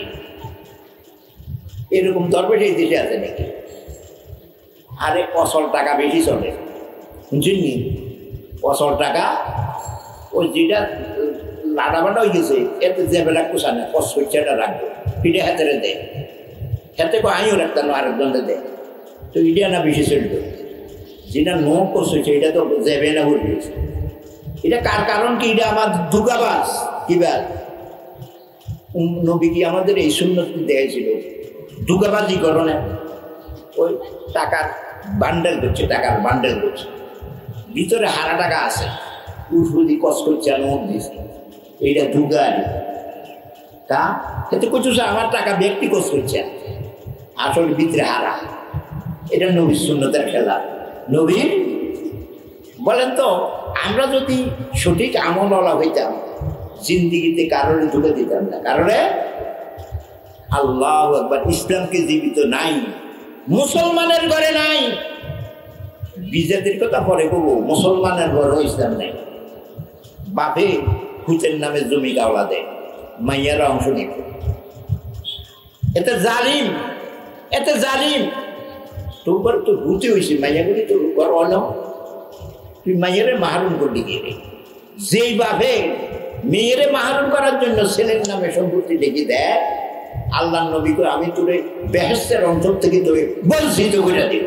এরকম দরবেশ এই দেশে আছে নাকি? আরে অসল টাকা বেশি চলে, বুঝছেন? অসল টাকা ওই যেটা লাটাবাটা হয়ে গেছে এতে যাবে রাখবো সামনে কষ্টা রাখবো, পিঠে হাতে দেয়, হাতে আমিও রাখতাম আরেকজনকে দেয়। তো এটা না বেশি চলবে, যেটা নো করছে এটা তো যাবে না বলবে। এটা কার কারণ কি? এটা আমার ধোঁকাবাজ। কিবা নবী কি আমাদের এই সুন্নত দেখেছিল? ধোঁকাবাজি করো না, ওই টাকার বান্ডেল করছে, টাকার বান্ডেল করছে, ভিতরে হারা টাকা আছে, উঠবুদি কষ্ট করছে, নোট দিচ্ছে, এইটা ধোঁকা। তা এতে কিছু আমার টাকা ব্যক্তি কষ্ট করছে, আসলে ভিতরে হারা। এটা নবীর সুন্নতের খেলা। নবীর বলেন তো, আমরা যদি সঠিক আমলওয়ালা হইতাম জিন্দিগিতে কারণে ঢুকে দিতাম না। কারণে আল্লাহু আকবার, ইসলামকে জীবিত নাই, মুসলমানের ঘরে নাই। বিজাতির কথা পরে বলবো, মুসলমানের ঘরে ইসলাম নাই। বাপে হুতের নামে জমি কাওলা দেয়, মাইয়ারা অংশ নিত। এতে জালিম, এতে জালিম। তোর তো হুতে হয়েছে, মাইয়াগুলি তোর ঘর অন, তুই মাইয়ারে মাহরুম করলি গিয়ে রে। যেই বাপে মেয়েরে মাহরুম করার জন্য ছেলের নামে সম্পত্তি দেখি দেয়, আল্লাহ নবী করে আমি তোরে বেহেশতের অঞ্চল থেকে তোরে বঞ্চিত করে দিব।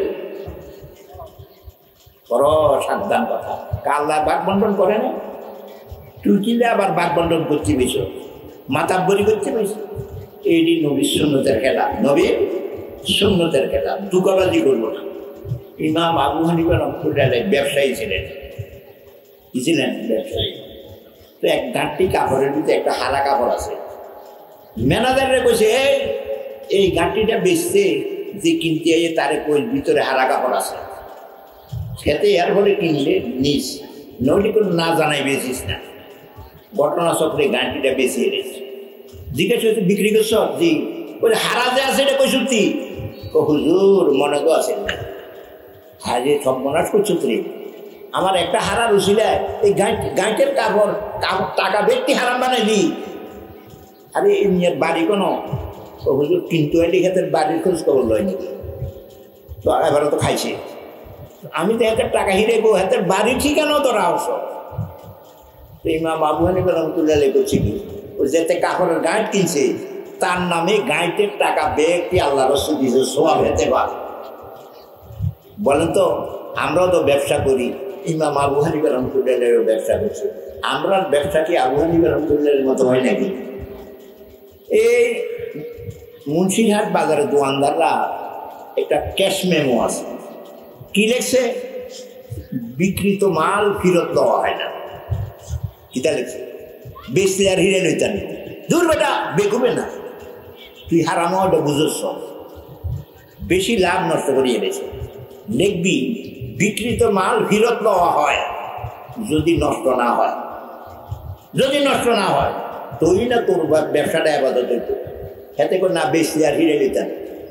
বড় সাবধান কথা। আল্লাহ বাঘ বন্টন করে না, তুই কিনলে আবার বাঘ বন্টন করতে বেশ, মাতাব্বরি করতে বেশ। এইটি নবীর সুন্নতের খেলা, নবীর সুন্নতের খেলা। ধোঁকাবাজি করবো না। ইমাম আবু হানিফা রহমাতুল্লাহ আলাইহি ব্যবসায়ী ছিলেন। কি ছিলেন? ব্যবসায়ী। তো এক ঘাটটি কাপড়ের ভিতরে একটা হারা কাপড় আছে। ম্যানেজাররা কইছে এই ঘাটটিটা বেচছে, যে কিনতে আইয়ে তারে কই ভিতরে হারা কাপড় আছে, খেতে এর ফলে কিনলে নিস, নইলে কোনো না জানাই বেচিস না। ঘটনা চক্রে গানটিটা বেচিয়ে দিয়েছে। জিজ্ঞেস হয়েছে বিক্রি করছ? জি। ওই হারা যে আছে এটা কই সত্যি? হুজুর মনে তো আছে না। হাজে সব মনাস করছো তুই, আমার একটা হারা রুচিলায় এই গাঁটের কাপড় টাকা ব্যক্তি হারাম বানাইলি। আরে এমনির বাড়ি কোনো হুজুর কিন্তু এলি হাতের বাড়ির খোঁজ খবর লয় নাকি? তো এবারে তো খাইছে। আমি তো হাতের টাকা হিরে গো, হাতের বাড়ি ঠিকানাও তো রাহস। ইমাম আবু হানিফা রহমাতুল্লাহ আলাইহি করছে কি, ওই যাতে কাপড়ের গাঁট কিনছে তার নামে গাঁটের টাকা ব্যক্তি আল্লাহ রাসূল দিয়েছে, সওয়াব হতে পারে। বলেন তো, আমরাও তো ব্যবসা করি, ইমাম আবু হানিফা রহমাতুল্লাহ আলাইহিও ব্যবসা করছে, আমরা ব্যবসা কি আবু হানিফা রহমাতুল্লাহের মতো হয় নাকি? এই মুন্সিরহাট বাজারে দোকানদাররা একটা ক্যাশ মেমো আছে, কি লেখছে? বিক্রিত মাল ফেরত দেওয়া হয় না। কিতা লেখছে? বেচলে আর হিরে লইতাম। দূর বেটা, বেকুবে না, তুই হারামো ওটা বুঝছ, বেশি লাভ নষ্ট করিয়ে এনেছে। লিখবি বিক্রিত মাল ফেরত দেওয়া হয় যদি নষ্ট না হয়, যদি নষ্ট না হয় তুই না তোর ব্যবসাটা আপাতত হইতো, এতে করে না বেচলে আর হিরে লইতাম।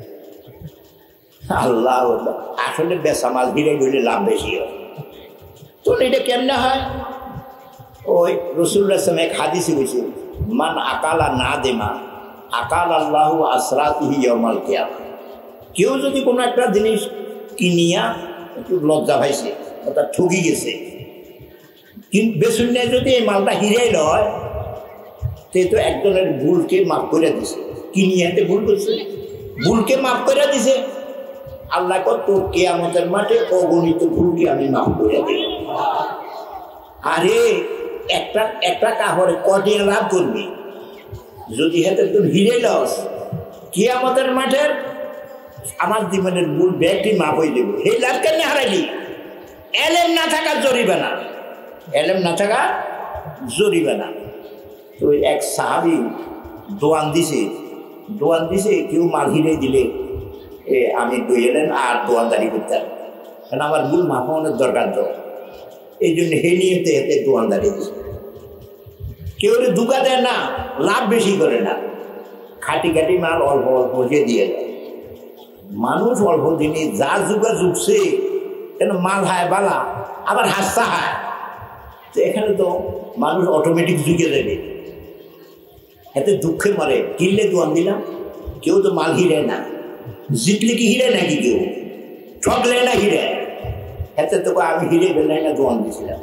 আল্লাহ, আসলে বেচা মাল হিরে গেলে লাভ বেশি হয়। তো এটা কেমনে হয়? ওই রাসূলুল্লাহ সাল্লাল্লাহু আলাইহি ওয়াসাল্লাম এক হাদিসে বলছে, মান আকালা না দেমা আকাল আল্লাহু আসরাতিহি ইয়াউমাল কিয়ামা। কেউ যদি কোনো একটা জিনিস কিনিয়া একটু লজ্জা পাইছে, ওটা ঠকি গেছে। কিন্তু বেসুন্নে যদি এই মালটা হিরেই লয়, সে তো একজনের ভুলকে মাফ করে দিছে। কিনিয়ে হাতে ভুল করছে, ভুলকে মাফ করে দিছে। আল্লাহ কত কিয়ামতের মাঠে অগণিত ভুলকে আমি মাফ করে দিই। আরে একটা কাপড়ে কদিন লাভ করবি যদি হাতে তোর হিরে লস, কিয়ামতের মাঠের আমার জীবনের ভুল ব্যাগটি মাফ হয়ে দেবে। এই লাভ কেন হারাইলি? এলেম না থাকার জরিমানা, এলেম না থাকা জরিমানা। তো এক সাহাবি দোয়ান দিছে কেউ মাল হিরে দিলে আমি দই এলেন আর দোয়ানদারি করতাম, কারণ আমার ভুল মাফ হওয়ানোর দরকার তো। এই জন্য হে নিয়ে হেতে দোয়ানদারি দিছে। কেউ দুকা দেয় না, লাভ বেশি করে না, খাটি মাল অল্প অল্প দিয়ে দেয়। মানুষ অল্প দিনে যা যুগা যুগছে কেন মাল হায় বালা আবার হাসা হায়। তো এখানে তো মানুষ অটোমেটিক যুগে দেবে, এতে দুঃখে মরে। কিনলে দোয়ান দিলাম, কেউ তো মাল হিরে না। জিতলে কি হিরে নাকি? কেউ ঠকলে না হিরে। এতে তো আমি হিরে বেলাই না দোয়ান দিয়েছিলাম।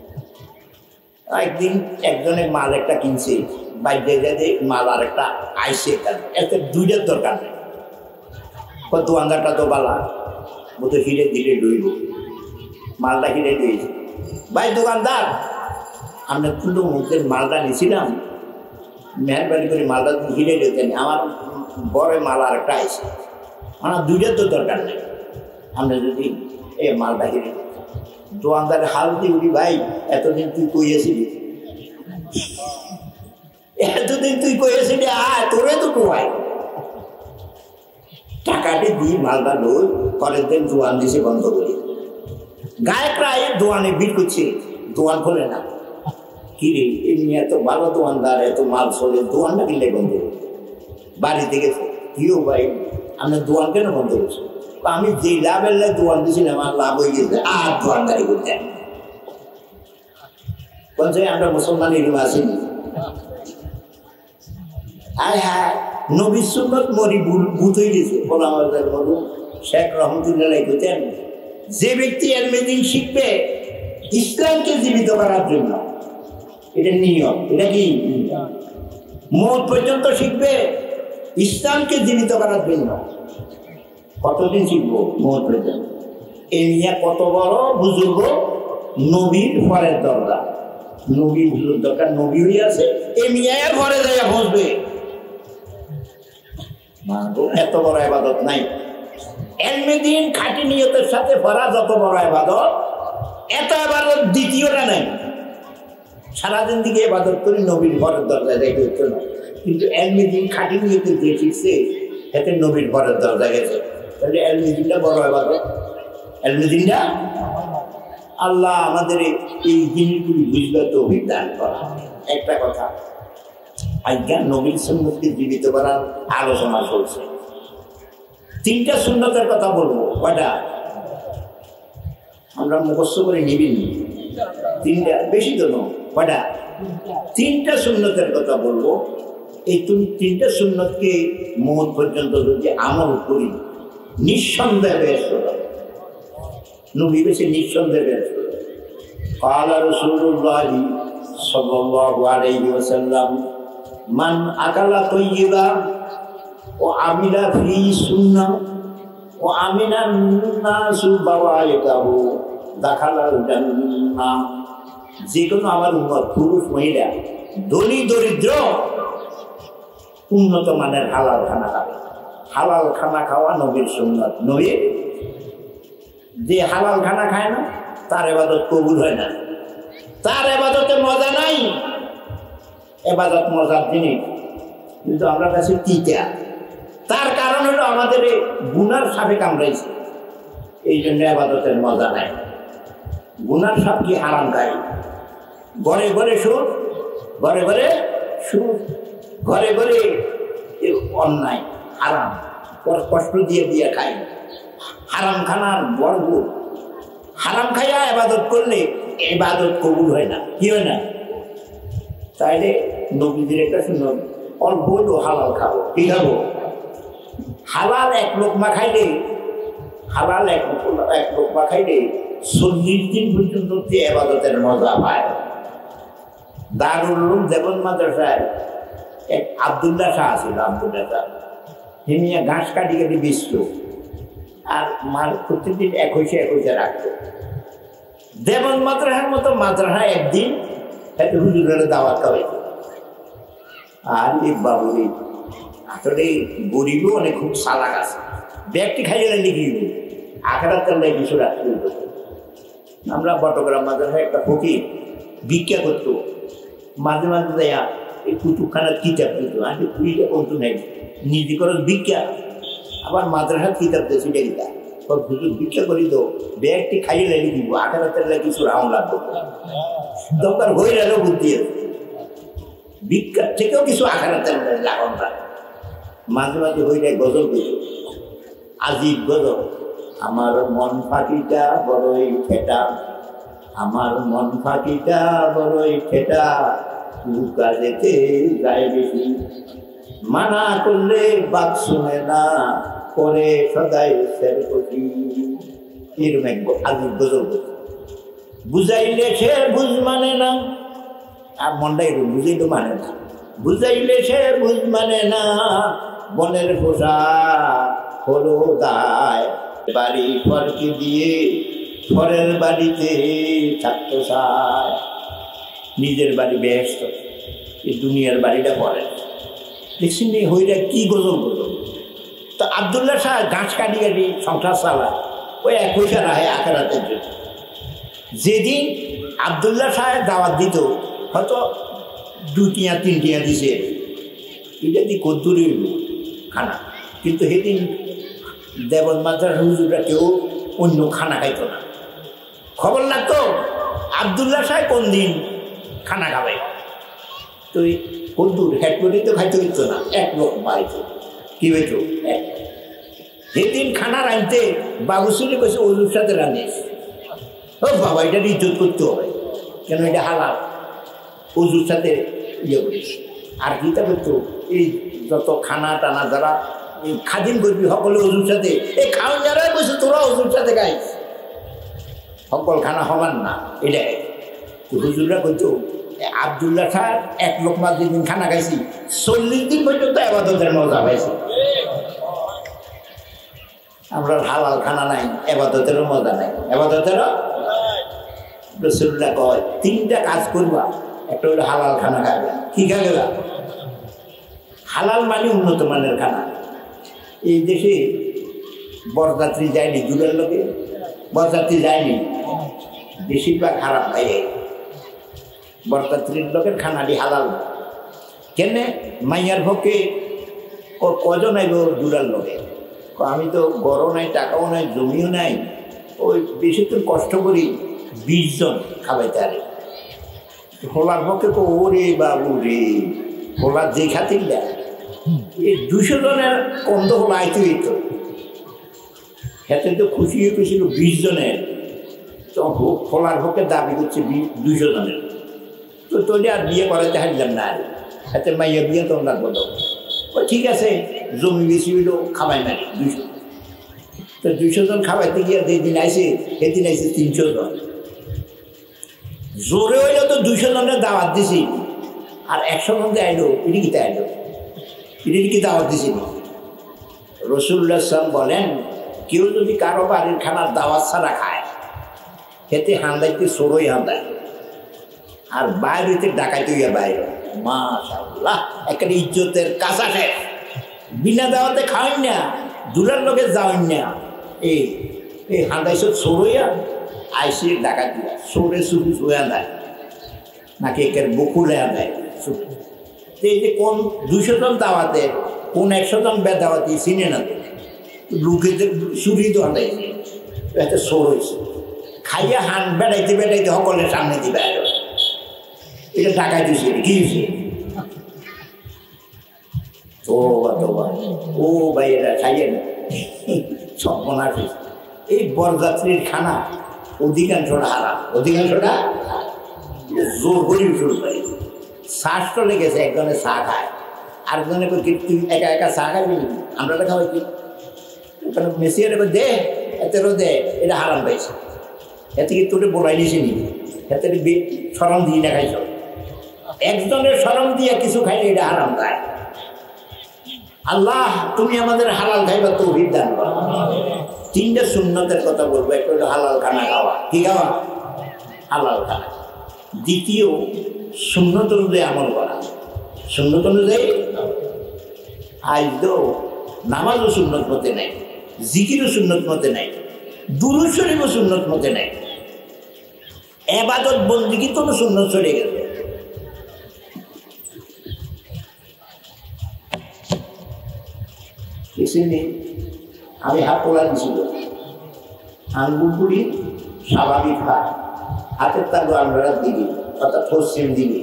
একদিন একজনের মাল একটা কিনছে, বাইরে যাতে মাল আর একটা আইসে, এতে দুইটার দরকার নেই। দোয়ানদারটা তো বালা, ও তো হিরে দিলে লইব, মালটা হিরে লইছে। ভাই দোকানদার, আমরা কিন্তু মুখের মালটা নিয়েছিলাম, মেহরবানি করে মালটা হিরে দিতেন। আমার বড় মাল আর একটা আইসে, আমার দুইটার তো দরকার নেই। আমরা যদি এই মালটা হিরে দিতাম। দোকানদার হাল দিয়ে উঠি, ভাই এতদিন তুই কইয়াছিলি, তোরে তো কোয়াই টাকাটি দিয়ে মালটা লই, পরের দিন দোয়ান দিছে বন্ধ করি। গায়করা এই দোয়ানে ভিড় করছে, দোয়ান খোলে না। কি রে, এমনি এত ভালো দোয়ানদার, এত মাল চলে, দোয়ানটা কিনলে বন্ধ করছে। বাড়িতে গেছে, কিও ভাই আপনার দোয়ান কেন বন্ধ করছে? আমি যে লাভের লাই দোয়ান দিয়েছিলাম, আমার লাভ হয়ে গেছে, আর দোয়ানদারি করতে বলছে আমরা মুসলমান এগুলো আসিনি। আয় হ্যাঁ, নবী সুন্নত মরি ভূত হয়ে গেছে। বলা শেখ রহমতুল্লাহ করতেন, যে ব্যক্তি এলমেদিন শিখবে ইসলামকে জীবিত করার জন্য, এটা নিয়ম। এটা কি মৌত পর্যন্ত শিখবে ইসলামকে জীবিত করার জন্য। কতদিন শিখবো? মৌত পর্যন্ত। এ নিয়ে কত বড় বুজুর্গ, নবীর পরের দরকার, নবী বুজুর্গ দরকার, নবী হয়ে আছে, এ মিয়ার ঘরে যাইয়া বসবে। এত বড় ইবাদত নাই। এলমেদিন খাঁটি নিয়তের সাথে ভরা যত বড় ইবাদত, এত ইবাদত দ্বিতীয়টা নাই। সারাদিন দিকে ইবাদত করি, নবীর ঘরের দরজায় যাইতে হচ্ছে না। কিন্তু এলমেদিন খাঁটি নিয়তের যে শিখছে, এতে নবীর ঘরের দরজা গেছে। তাহলে এলমেদিনটা বড় ইবাদত। এলমেদিনটা আল্লাহ আমাদের এই জিনিসগুলি বুঝবে তো অভিজ্ঞান করা। একটা কথা, আজ্ঞা নবীর সুন্নতকে জীবিত করার আলোচনা চলছে। তিনটা সুন্নতের কথা বলবো। কয়টা? আমরা মুখস্থ করে নিবি, তিনটা, বেশি তো নয়। কয়টা? তিনটা সুন্নতের কথা বলবো। এই তিনটা সুন্নতকে মৌত পর্যন্ত যদি আমল করি, নিঃসন্দেহে নবী বেশি নিঃসন্দেহে। قال رسول الله صلى الله عليه وسلم من أكل طيبا وعمل في سنة وعمل الناس بوائقه دخل الجنة। যে কোনো আমার উম্মত, পুরুষ মহিলা, ধনী দরিদ্র, উন্নত মানের হালাল খানা খাবে। হালাল খানা খাওয়া নবীর সুন্নাত। নবীর যে হালাল খানা খায় না, তার ইবাদত কবুল হয় না, তার ইবাদতে মজা নাই। ইবাদত মজার জিনিস, কিন্তু আমরা কাছে তিতা। তার কারণ হলো আমাদের গুনার সাপে কামড়াইছে, এই জন্য ইবাদতের মজা নাই। গুনার সাপ কি হারাম খায়? ঘরে ঘরে সুদ, ঘরে ঘরে সুদ, ঘরে ঘরে অন্যায়, হারাম, কষ্ট দিয়ে দিয়ে খাই। হারাম খানার ভরপুর। হারাম খাইয়া ইবাদত করলে ইবাদত কবুল হয় না। কি হয় না? তাইলে নবীদের একটা শুনুন, অল্প হলেও হালাল খাবো। কি খাবো? হালাল এক লোকমা খাইলে, হালাল এক লোকমা খাইলে 40 দিন পর্যন্ত যে ইবাদতের মজা পায়। দারুল উলুম দেওবন্দ মাদ্রাসায় এক আব্দুল্লাহ শাহ ছিল, আব্দুল্লাহ শাহ, তিনি ঘাস কাটি কাটি বেচত আর প্রত্যেকদিন 21 রাখত। দেওবন্দ মাদ্রাসার মতো মাদ্রাসায় একদিন একটা হুজুরের দাওয়াত খাওয়াইত। আর এই বাবুরি আসলে গরিবও অনেক খুব চালাক আছে, ব্যাগটি খাইয়ে লিখি আখেরাত কাল্লায় কিছু রাখতে। আমরা বটগ্রাম মাদ্রাসায় একটা ফকির ভিক্ষা করতো, মাঝে মাঝে দেয়া এই কুতুবখানার কিতাব দিত, আমি কুড়িটা করতো নাই নিজে করে ভিক্ষা, আবার মাদ্রাসার কিতাব দিয়েছি ডেলিটা হুজুর ভিক্ষা করি তো ব্যাগটি খাইয়ে লাগিয়ে দিব, আখেরাতের লাগে কিছু রাউন লাগতো, দরকার হয়ে গেল বুদ্ধি ভিক্ষার থেকেও কিছু আখেরাতের লাগান রাখে। মাঝে মাঝে হয়ে যায় গজল বুঝো, আজিব গজল। আমার মন ফাঁকিটা বড়ই ঠেটা, আমার মন ফাঁকিটা বড়ই ঠেটা, লুকা যেতে যায় বেশি, মানা করলে বাদ শুনে না, পরে সদাই সের করি। এরকম এক আজিব গজল বুঝাইলে সে বুঝ মানে না, আর মনটাই বুঝাইলে মানে না, বুঝাইলে সে বুঝ মানে না, বনের পোষা হলো দায়, বাড়ি ফরকে দিয়ে পরের বাড়িতে থাকতো চায়, নিজের বাড়ি ব্যস্ত, এই দুনিয়ার বাড়িটা পরে। দেখছেন হইরা কি গজল গজল। তো আব্দুল্লাহ শাহ গাছ কাটি কাটি সংসার চালা, ওই 21 রাহে আখেরাতের জন্য। যেদিন আব্দুল্লাহ সাহেব দাওয়াত দিত হয়তো 2-3 দিছে, এটা দিয়ে কদ্দুরি খানা, কিন্তু সেদিন দেওবন্দ মাদ্রাসার হুজুররা কেউ অন্য খানা খাইতো না। খবর লাগতো আব্দুল্লাহ সাহেব কোন দিন খানা খাবে, তো কদ্দুর হেডপটি তো খাইতে হইতো না, এক লোক বাড়িত কি হইত। সেদিন খানা রাঁধতে বাবুসুরি কইছে ওজুর সাথে রাঁধিস, ও বাবা এটার ইজ্জত করতে হবে, কেন এটা হালাল, ওজুর সাথে ইয়ে করিস। আর কিতা করতো এই যত খানা টানা যারা খাদিম করবি সকলে ওজুর সাথে, এই খাওয়ান যারাই বসে তোরা ওজুর সাথে গাইস, সকল খানা হবার না। এটাই হুজুররা কইতো আব্দুল্লাহ খান এক লোকমা যেদিন খানা খাইছি 40 দিন পর্যন্ত ইবাদতের মজা পাইছি। আমরা হালাল খানা নাই, ইবাদতেরও মজা নাই, ইবাদতেরও রাসূলুল্লাহ কয় 3টা কাজ করবা, একটা হলো হালাল খানা খাবে। কি খাবে? হালাল মানে উন্নত মানের খানা। এই দেশে বরযাত্রী যায়নি, দূরের লোকে বরযাত্রী যায়নি, বেশিরভাগ খারাপ খাই। বরযাত্রীর লোকের খানাটি হালাল কেন? মাইয়ার পক্ষে কজন আইব দূরের লোকে, আমি তো গড়ও নাই, টাকাও নাই, জমিও নাই, ওই বেশি তো কষ্ট করি 20 জন খাবাইতে আরে হোলার পক্ষে তো ওরে বাবু রে, হোলার যে খাতির দেয় এই 200 জনের কন্দ হোলা আইতে হইত, এতে তো খুশি হয়ে পেয়েছিল 20 জনের, তো হোলার পক্ষে দাবি করছে 200 জনের, তো তোলে আর বিয়ে করাতে হারলাম না, আর হাতে মাইয়া বিয়ে তো লাগবো তো। ও ঠিক আছে, জমি বেশি হইল খাবাই না 200, তো 200 জন খাবাইতে গিয়ে যেদিন আইসে সেদিন আইসে 300 জন। জোরে হইলে তো 200 জনের দাওয়াত দিছি, আর 100 জন যে আইলো এটি কিতা আইলো, এটি কি দাওয়াত দিছি না? রাসূলুল্লাহ সাল্লাল্লাহু বলেন কেউ যদি কারো বাড়ির খানার দাওয়াত ছাড়া খায়, খেতে হান্দাইতে সরই হান্দায়, আর বাইরেতে ডাকাইতে হইয়া বাইরে। মাশাআল্লাহ, একটা ইজ্জতের কাঁচা শেষ। বিনা দাওয়াতে খাওয়াই না, দূরের লোকে যাওয়াই না, এই হান্দাইছ সরইয়া আইসি ডাকাত দিয়া সরে সুফি শুয়া দেয়, নাকি একের বকুলে দেয়। এই যে কোন 200 জন দাওয়াতে কোন 100 জন বেদাওয়াতি চিনে না, লোকেদের সুরি তো হান্দাইছে, এতে সর হয়েছে, খাইয়া হান বেড়াইতে বেড়াইতে সকলের সামনে দিবে, এটা টাকায় দিয়েছে কি হয়েছে? ও ভাই এরা খাইয়ে না সব মনে আছে। এই বরযাত্রীর খানা অধিকাংশটা হারাম, অধিকাংশটা জোর করি শুরু করে। শ্বাস তো লেগেছে, একজনে চা খায়, আরেকজনে তুই একা একা চা খাবি, আমরা তো খাওয়াই কি ওখানে মেসিয়ে দে এতেরও দে, এটা হারাম পাইছে। এতে কি তোরে বলাই দিয়েছি নি? এতে সরম দিয়ে না খাইছ। একজনের সরম দিয়ে কিছু খাইলে এটা হারাম খায়। আল্লাহ তুমি আমাদের হালাল খাইবা তৌফিক দান করো। তিনটা সুন্নতের কথা বলবো। একটা হলো হালাল খানা খাওয়া। কি খাওয়া? হালাল খানা। দ্বিতীয় সুন্নত অনুযায়ী আমল করা। সুন্নত অনুযায়ী আজ তো নামাজও সুন্নত মতে নাই, জিকিরও সুন্নত মতে নাই, দুরূদ শরীফও সুন্নত মতে নাই, ইবাদত বন্দেগী তো সুন্নত সরে গেছে। আমি হাত তোলা দিছিল, আঙ্গুলগুলি স্বাভাবিক হাত, হাতের তালু আন্ডারার দিকে অর্থাৎ পশ্চিম দিকে,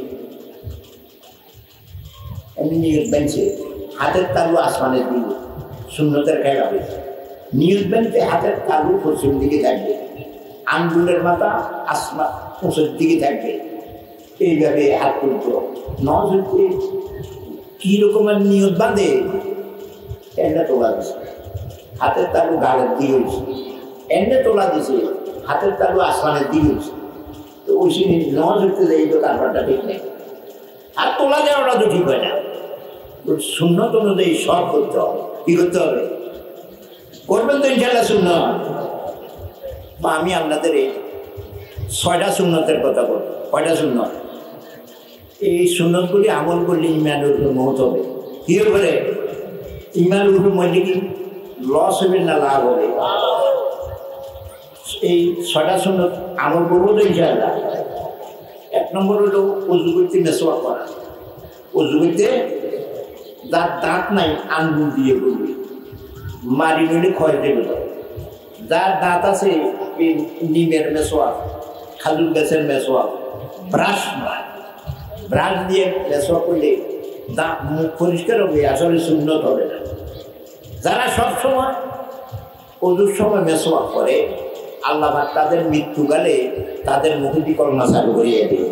এমনি নিয়ত বেঞ্চে হাতের তালু আসমানের দিকে, শূন্যতের খেলা হয়েছে। নিয়ত বেঞ্চে হাতের তালু পশ্চিম দিকে থাকবে, আঙ্গুলের মাথা আসমান উঁচুর দিকে থাকবে। এইভাবে হাত তুলত নজ হচ্ছে কি রকমের নিয়ত বাঁধে এনে তোলা দিছে, হাতের তালু গালের দিকে হয়েছে, এনে তোলা দিছে হাতের তালু আসমানের দিকে হয়েছে। তো ওই সিনি নজ হচ্ছে যে এই তো কারবারটা ঠিক নেই, আর তোলা দেওয়াটা তো ঠিক হয় না। সুন্নত অনুযায়ী সব করতে হবে। কি করতে হবে? করবেন তো ইনশাল্লাহ সুন্নত। বা আমি আপনাদের এই 6টা সুন্নতের কথা বলব। কয়টা সুন্নত? এই সুন্নতগুলি আমল করলে ইমানের উপর মহৎ হবে। কি হবে? ইমানের উপর মধ্যে কি লস হবে না লাভ হবে? এই 6টা সুন্নত আমল করবো তো ইনশাল্লাহ। 1 নম্বর হলো উযু করতে মেসওয়াক করা। উযু করতে যার দাঁত নাই আঙ্গুল দিয়ে করবে, মারি নইলে ক্ষয় দেবে। যার দাঁত আছে নিমের মেসওয়াক, খাজুর গাছের মেসওয়াক, ব্রাশ নয়, ব্রাশ দিয়ে মেসওয়াক করলে দাঁত মুখ পরিষ্কার হবে, আসলে সুন্নত হবে না। যারা সবসময় ওজুর সময় মেসওয়াক করে আল্লাহ তাদের মৃত্যুকালে তাদের মুখে কলমা চালু করিয়ে দেবে।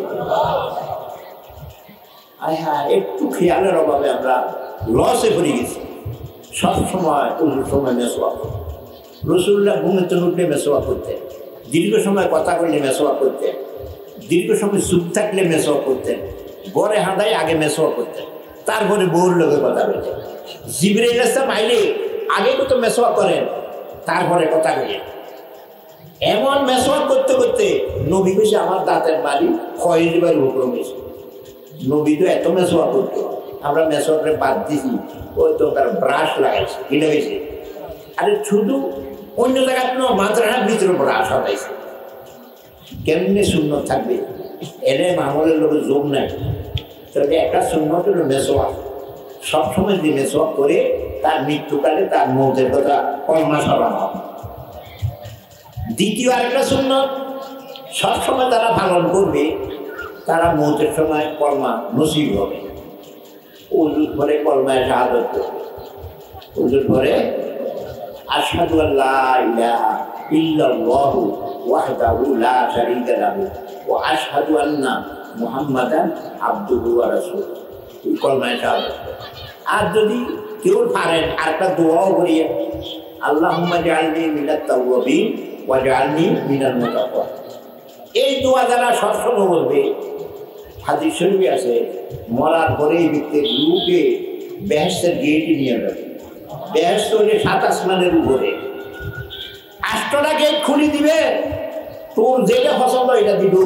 হ্যাঁ, একটু খেয়ালের অভাবে আমরা লসে পড়ে গেছি। সবসময় ওজুর সময় মেসওয়াক। রাসূলুল্লাহ ঘুমেতে উঠলে মেসওয়াক করতেন, দীর্ঘ সময় কথা বললে মেসওয়াক করতেন, দীর্ঘ সময় চুপ থাকলে মেসওয়াক করতেন, গড়ে হাঁদায় আগে মেসওয়াক করতেন, তারপরে বউর লোকে কথা বলতেন। জিবরাইল ইসলাম আইলে আগে কত মেসওয়াক করেন, তারপরে কথা বলেন। এমন মেসওয়াক করতে করতে নবী বেশি আমার দাঁতের বাড়ি ক্ষয় দিবার হুকুম হয়েছে। নবী তো এত মেসওয়াক করতো, আমরা মেসওয়াকরে বাদ দিছি, ওই তো তার ব্রাশ লাগাইছে, কি লাগাইছে? আরে শুধু অন্য জায়গায় কোনো মাদ্রাসার ভিতরে ব্রাশ হটাইছে। কেমনি সুন্নত থাকবে? এনে মামলের লোকের যোগ নাই। তবে একটা সুন্নত হলো মেসওয়াক। সবসময় যে মেসওয়াক করে তার মৃত্যুকালে তার মৌতের কথা কলমা স্মরণ হবে। দ্বিতীয় আরেকটা সুন্নত সবসময় তারা পালন করবে, তারা মৌতের সময় কলমা নসিব হবে। ওজুর পরে কলমায় শাহাদাত করবে। ওজুর পরে আশহাদু আল্লা ইলাহা ইল্লাল্লাহু ওয়াহদাহু লা শারীকা লাহু ওয়া আশহাদু আন্না মুহাম্মাদান আবদুহু ওয়া রাসূলুহু, এই কলমায় শাহাদাত। আর যদি কেউ পারেন আরেকটা দোয়াও করিয়ে, আল্লাহুম্মা জাআলনি মিনাত তাওয়াবিন ওয়া জাআলনি মিনাল মুতাতাহহিরিন। এই দোয়া যারা সবসময় বলবে, হাদিস শরীফে আছে মরার পরে এই ব্যক্তির রূহকে বেহেশতের গেটে নিয়ে যাবে। বেহেশত হলে 7 আসমানের উপরে, 8টা গেট খুলে দিবে, তোর যেটা পছন্দ এটা দিব।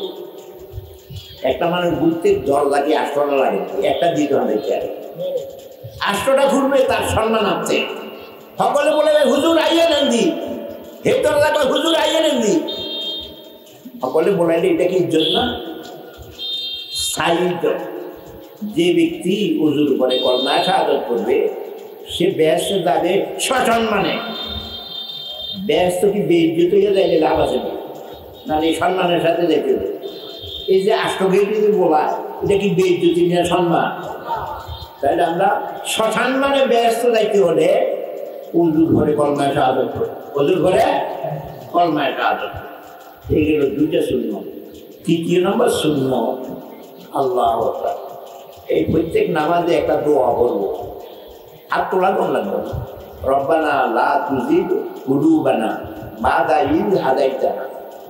একটা মানুষ ঘুরতে জল লাগে 8টা লাগে, একটা দিতে হবে। 8টা ঘুরবে, তার সম্মান আছে। সকলে বলে হুজুর আইয়ে নেন দি, হে দরজা কয় হুজুর আইয়ে নেন দি। সকলে বলাইলে এটা কি ইজ্জত না? সাইদ যে ব্যক্তি ওজুর উপরে কলমা শাহাদাত করবে সে বেহেশতে যাবে সসম্মানে। বেহেশত কি বেইজ্জত হয়ে যাইলে লাভ আছে না? এই সম্মানের সাথে যেতে হবে। এই যে 8টা গেট বলা, এটা কি বেইজ্জতি না সম্মান? তাহলে আমরা সসম্মানে বেহেশতে যাইতে হলে ওজুর ঘরে কলমা শাহাদাত করব। ওজুর ঘরে কলমা শাহাদাত, এইগুলো 2টা সুন্নত। 3 নম্বর সুন্নত আল্লাহু আকবার। এই প্রত্যেক নামাজে একটা দোয়া করবো, হাত তোলা কম লাগবে না। রব্বানা লা তুজিগ কুলুবানা বাদা ইয হাদাইতানা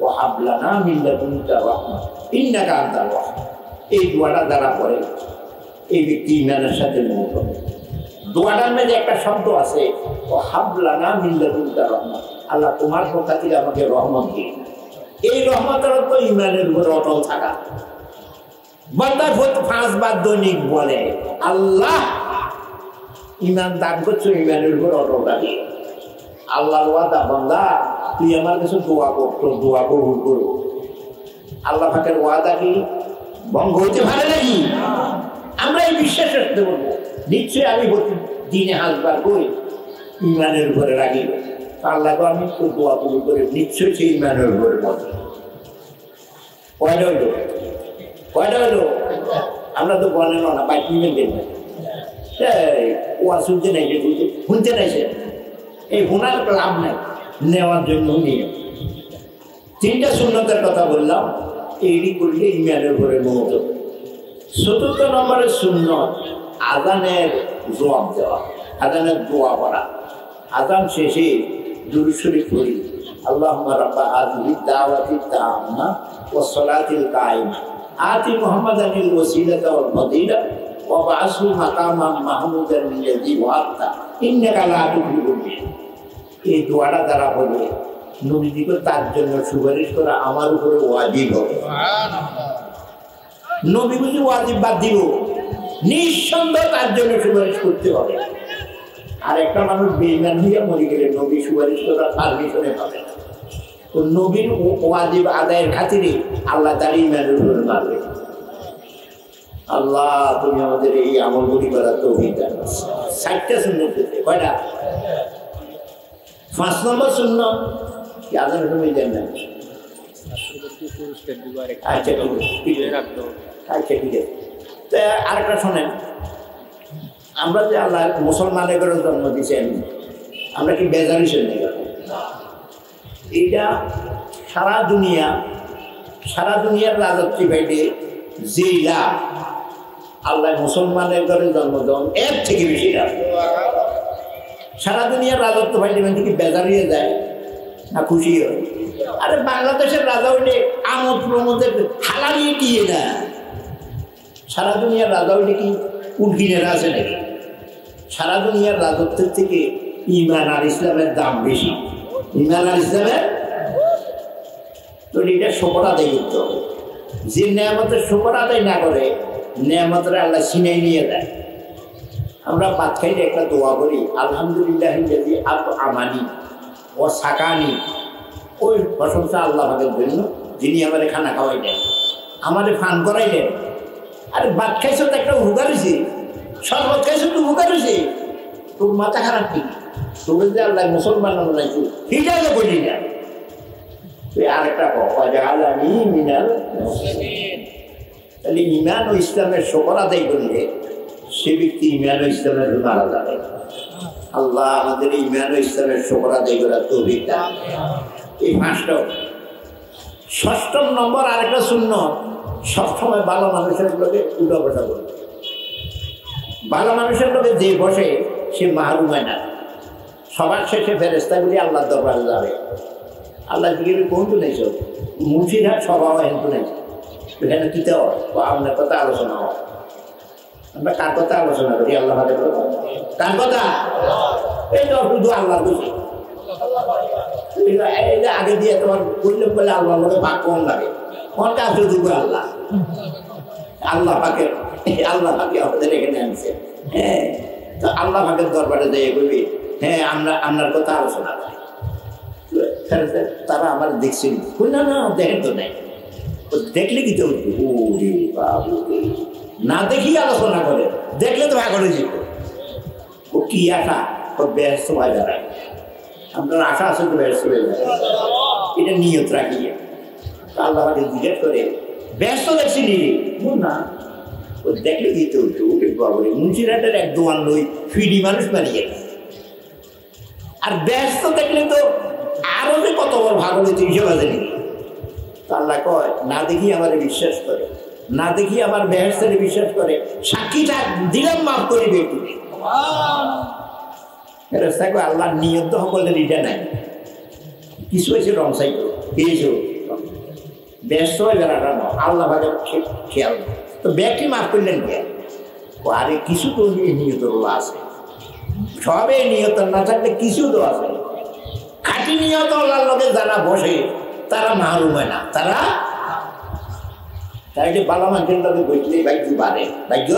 ওয়া হাব লানা মিন লাদুনকা রাহমা ইন্নাকা আনতাল ওয়াহ্হাব। এই দোয়াটা যারা পড়ে এই ব্যক্তি ইমানের সাথে মত। দোয়াটার মধ্যে একটা শব্দ আছে, ওয়া হাব লানা মিন লাদুনকা রাহমা, আল্লাহ তোমার পক্ষ থেকে আমাকে রহমত দিন। এই রহমতের অর্থ ইমানের উপর অটল থাকা। বান্দা 5 বার দৈনিক বলে, আল্লাহ ইমান দান করছো, ইমানের উপর অটল থাকি। আল্লাহর ওয়াদা, বান্দা তুই আমার কাছে দোয়া করতো, দোয়া কবুল করো। আল্লাহ পাকের ওয়াদা কি ভঙ্গ হইতে পারে নাকি? আমরা এই বিশ্বাস রাখতে বলবো, নিশ্চয়ই আমি দিনে হাসবার করি ইমানের উপরে রাখি। আল্লাহকে আমি তো দোয়া কবুল করে নিশ্চয়ই সেই ইমানের উপরে বলি। কয়টা হইল? কয়টা হইল? আমরা তো বলেন না, বাইক নিবেন দেখবেন ওয়া শুনতে নাই, শুনতে নাইছে, এই শোনার লাভ নাই, নেওয়ার জন্য নিয়ে 3টা সুন্নতের কথা বললাম, এইটি করলে ইমানের উপরে মহত। 4th নম্বরের সুন্নত আযানের জবাব দেওয়া, আযানের দোয়া করা। আযান শেষে দুরূদ শরীফ পড়ি, আল্লাহুম্মা রাব্বা হাযিহি দাওয়াতি তাম্মা ওয়াস সালাতিল কায়িমা আতি মুহাম্মাদানিল ওয়াসিলাতা ওয়াল ফাদিলা ওয়া বা'আসহু মাকামান মাহমুদান আল্লাযী ওয়া'আতা ইন্নাকা লা তুখলিফুল মিয়াদ। এই দোয়াটা দ্বারা বলবে নবীজিকে তার জন্য সুপারিশ করা আমার উপরে ওয়াজিব হবে। নবী বুঝি ওয়াজিব বাদ দিব? নিঃসন্দেহ তার জন্য সুপারিশ করতে হবে। আর একটা মানুষ বেঈমান হইয়া মরে গেলে নবী সুপারিশ করা পারমিশনে পাবে না। তো নবীর ওয়াজিব আদায়ের খাতিরে আল্লাহ তার ইমানের উপরে মারবে। আল্লাহ তুমি আমাদের এই আমলগুলি করার তৌফিক দান। 60টা সুন্নত কয়টা? 5 নম্বর সুন্নত কি আযানের সময় দেন না? আচ্ছা ঠিক আছে। তো আরেকটা শোনেন, আমরা যে আল্লাহ মুসলমানের করে জন্ম দিয়েছেন, আমরা কি বেজার হিসেবে নেই? এইটা সারা দুনিয়ার রাজত্রী বাইরে যেই লাভ আল্লাহ মুসলমানের ঘরে জন্ম দেন এর থেকে বেশি লাভ। সারা দুনিয়ার রাজত্ব পাইলে মানে কি বেজার হয়ে যায় না খুশি হয়? আরে বাংলাদেশের রাজা হইলে আমোদ প্রমোদের হালালিয়ে দিয়ে না, সারা দুনিয়ার রাজা হইলে কি উল্কিনেরা আছে নাকি? সারা দুনিয়ার রাজত্বের থেকে ঈমান আর ইসলামের দাম বেশি। ঈমান আর ইসলামের তো এটা শুকর আদায় করতে হবে। যে নেয়ামতের শুকর আদায় না করে নেয়ামতের আল্লাহ ছিনাই নিয়ে দেয়। আমরা ভাত খাইলে একটা দোয়া করি, আলহামদুলিল্লাহ আমানি ও সাকানি। ওই প্রশংসা আল্লাহ পাকের জন্য যিনি আমাদের খানা খাওয়াইলেন, আমাদের ফান করাইলেন। আরে ভাত খাইছো তো একটা উপকার হয়েছে, শরবত খাইছো তো উপকার হয়েছে। তোর মাথা খারাপ কি? তোকে যে আল্লাহ মুসলমান বানাইছো সেটা তো বলি না। তুই আরেকটা আমি মিনাল মুসলিমিন। তাহলে ঈমান ও ইসলামের শুকর আদায় করলে সে ব্যক্তি ঈমান ও ইসলামের মারা যাবে। আল্লাহ আমাদের ঈমান ও ইসলামের শুকর আদায় করার তৌফিক দান। এই 5টা। 6ম নম্বর আরেকটা সুন্নত, সবসময় ভালো মানুষের লোকে উঠা বসা করবে। ভালো মানুষের লোকে যে বসে সে মাহরুম হয় না। সবার শেষে ফেরেশতাগুলি আল্লাহর দরবারে যাবে। আল্লাহ জিজ্ঞেস কোন তো নেই, মুন্সিরহাট স্বভাব হিন্দু নেই, এখানে কিতে হয় আপনার কথা আলোচনা হয়। আমরা কার কথা আলোচনা করি? আল্লাহ কার কথা? এই তো শুধু আল্লাহ বুঝি। এই যে আগে দিয়ে তোমার বললে বলে আল্লাহ বলে ভাগ কম লাগে, আমার কাছে শুধু আল্লাহ। আল্লাহ পাকে আমাদের এখানে আনছে। হ্যাঁ, তো আল্লাহ পাকের দরবারে যাই বলবি, হ্যাঁ আমরা আপনার কথা আলোচনা করি। তারা আমার দেখছেন না, না দেখেন তো নাই, দেখলে কি তো ওরে বাবু না দেখি আলোচনা করে, দেখলে তো ভাগ হয়ে যেত। ও কি আশা ও ব্যস্ত হয়ে দাঁড়ায়। আপনার আশা আছে তো ব্যস্ত হয়ে যায়, এটা নিয়ত রাখিয়ে আল্লাহ জিজ্ঞেস করে ব্যস্ত দেখছি না, ও দেখলে কি তো বাবুরে মুন্সিরহাটের এক দোয়ান লই ফিডি মানুষ বানিয়ে। আর ব্যস্ত দেখলে তো আরো যে কত বড় ভাগ হলে 300 বাজে নাকি। আল্লাহ কয় না দেখি আমার বিশ্বাস করে, না দেখি আমার বেহেশতের বিশ্বাস করে, সাক্ষীটা দিলাম মাফ করিবে তুমি। আল্লাহর নিয়ত করলেন এটা নাই, কিছু হয়েছে রং সাইকেল পেয়েছো ব্যস্ত হয়ে বেড়াটা না, আল্লাহ ভাগে খেয়াল। তো ব্যাগটি মাফ করলেন কে? আরে কিছু তো নিয়ত আছে, সবে নিয়ত না থাকলে কিছু তো আছে। খাঁটি নিয়ত আল্লাহর লোকে যারা বসে তারা মাহরুম হয় না, তারা তাই বালা মানুষের লোকে বসলেই ভাগ্য বাড়ে, ভাগ্য।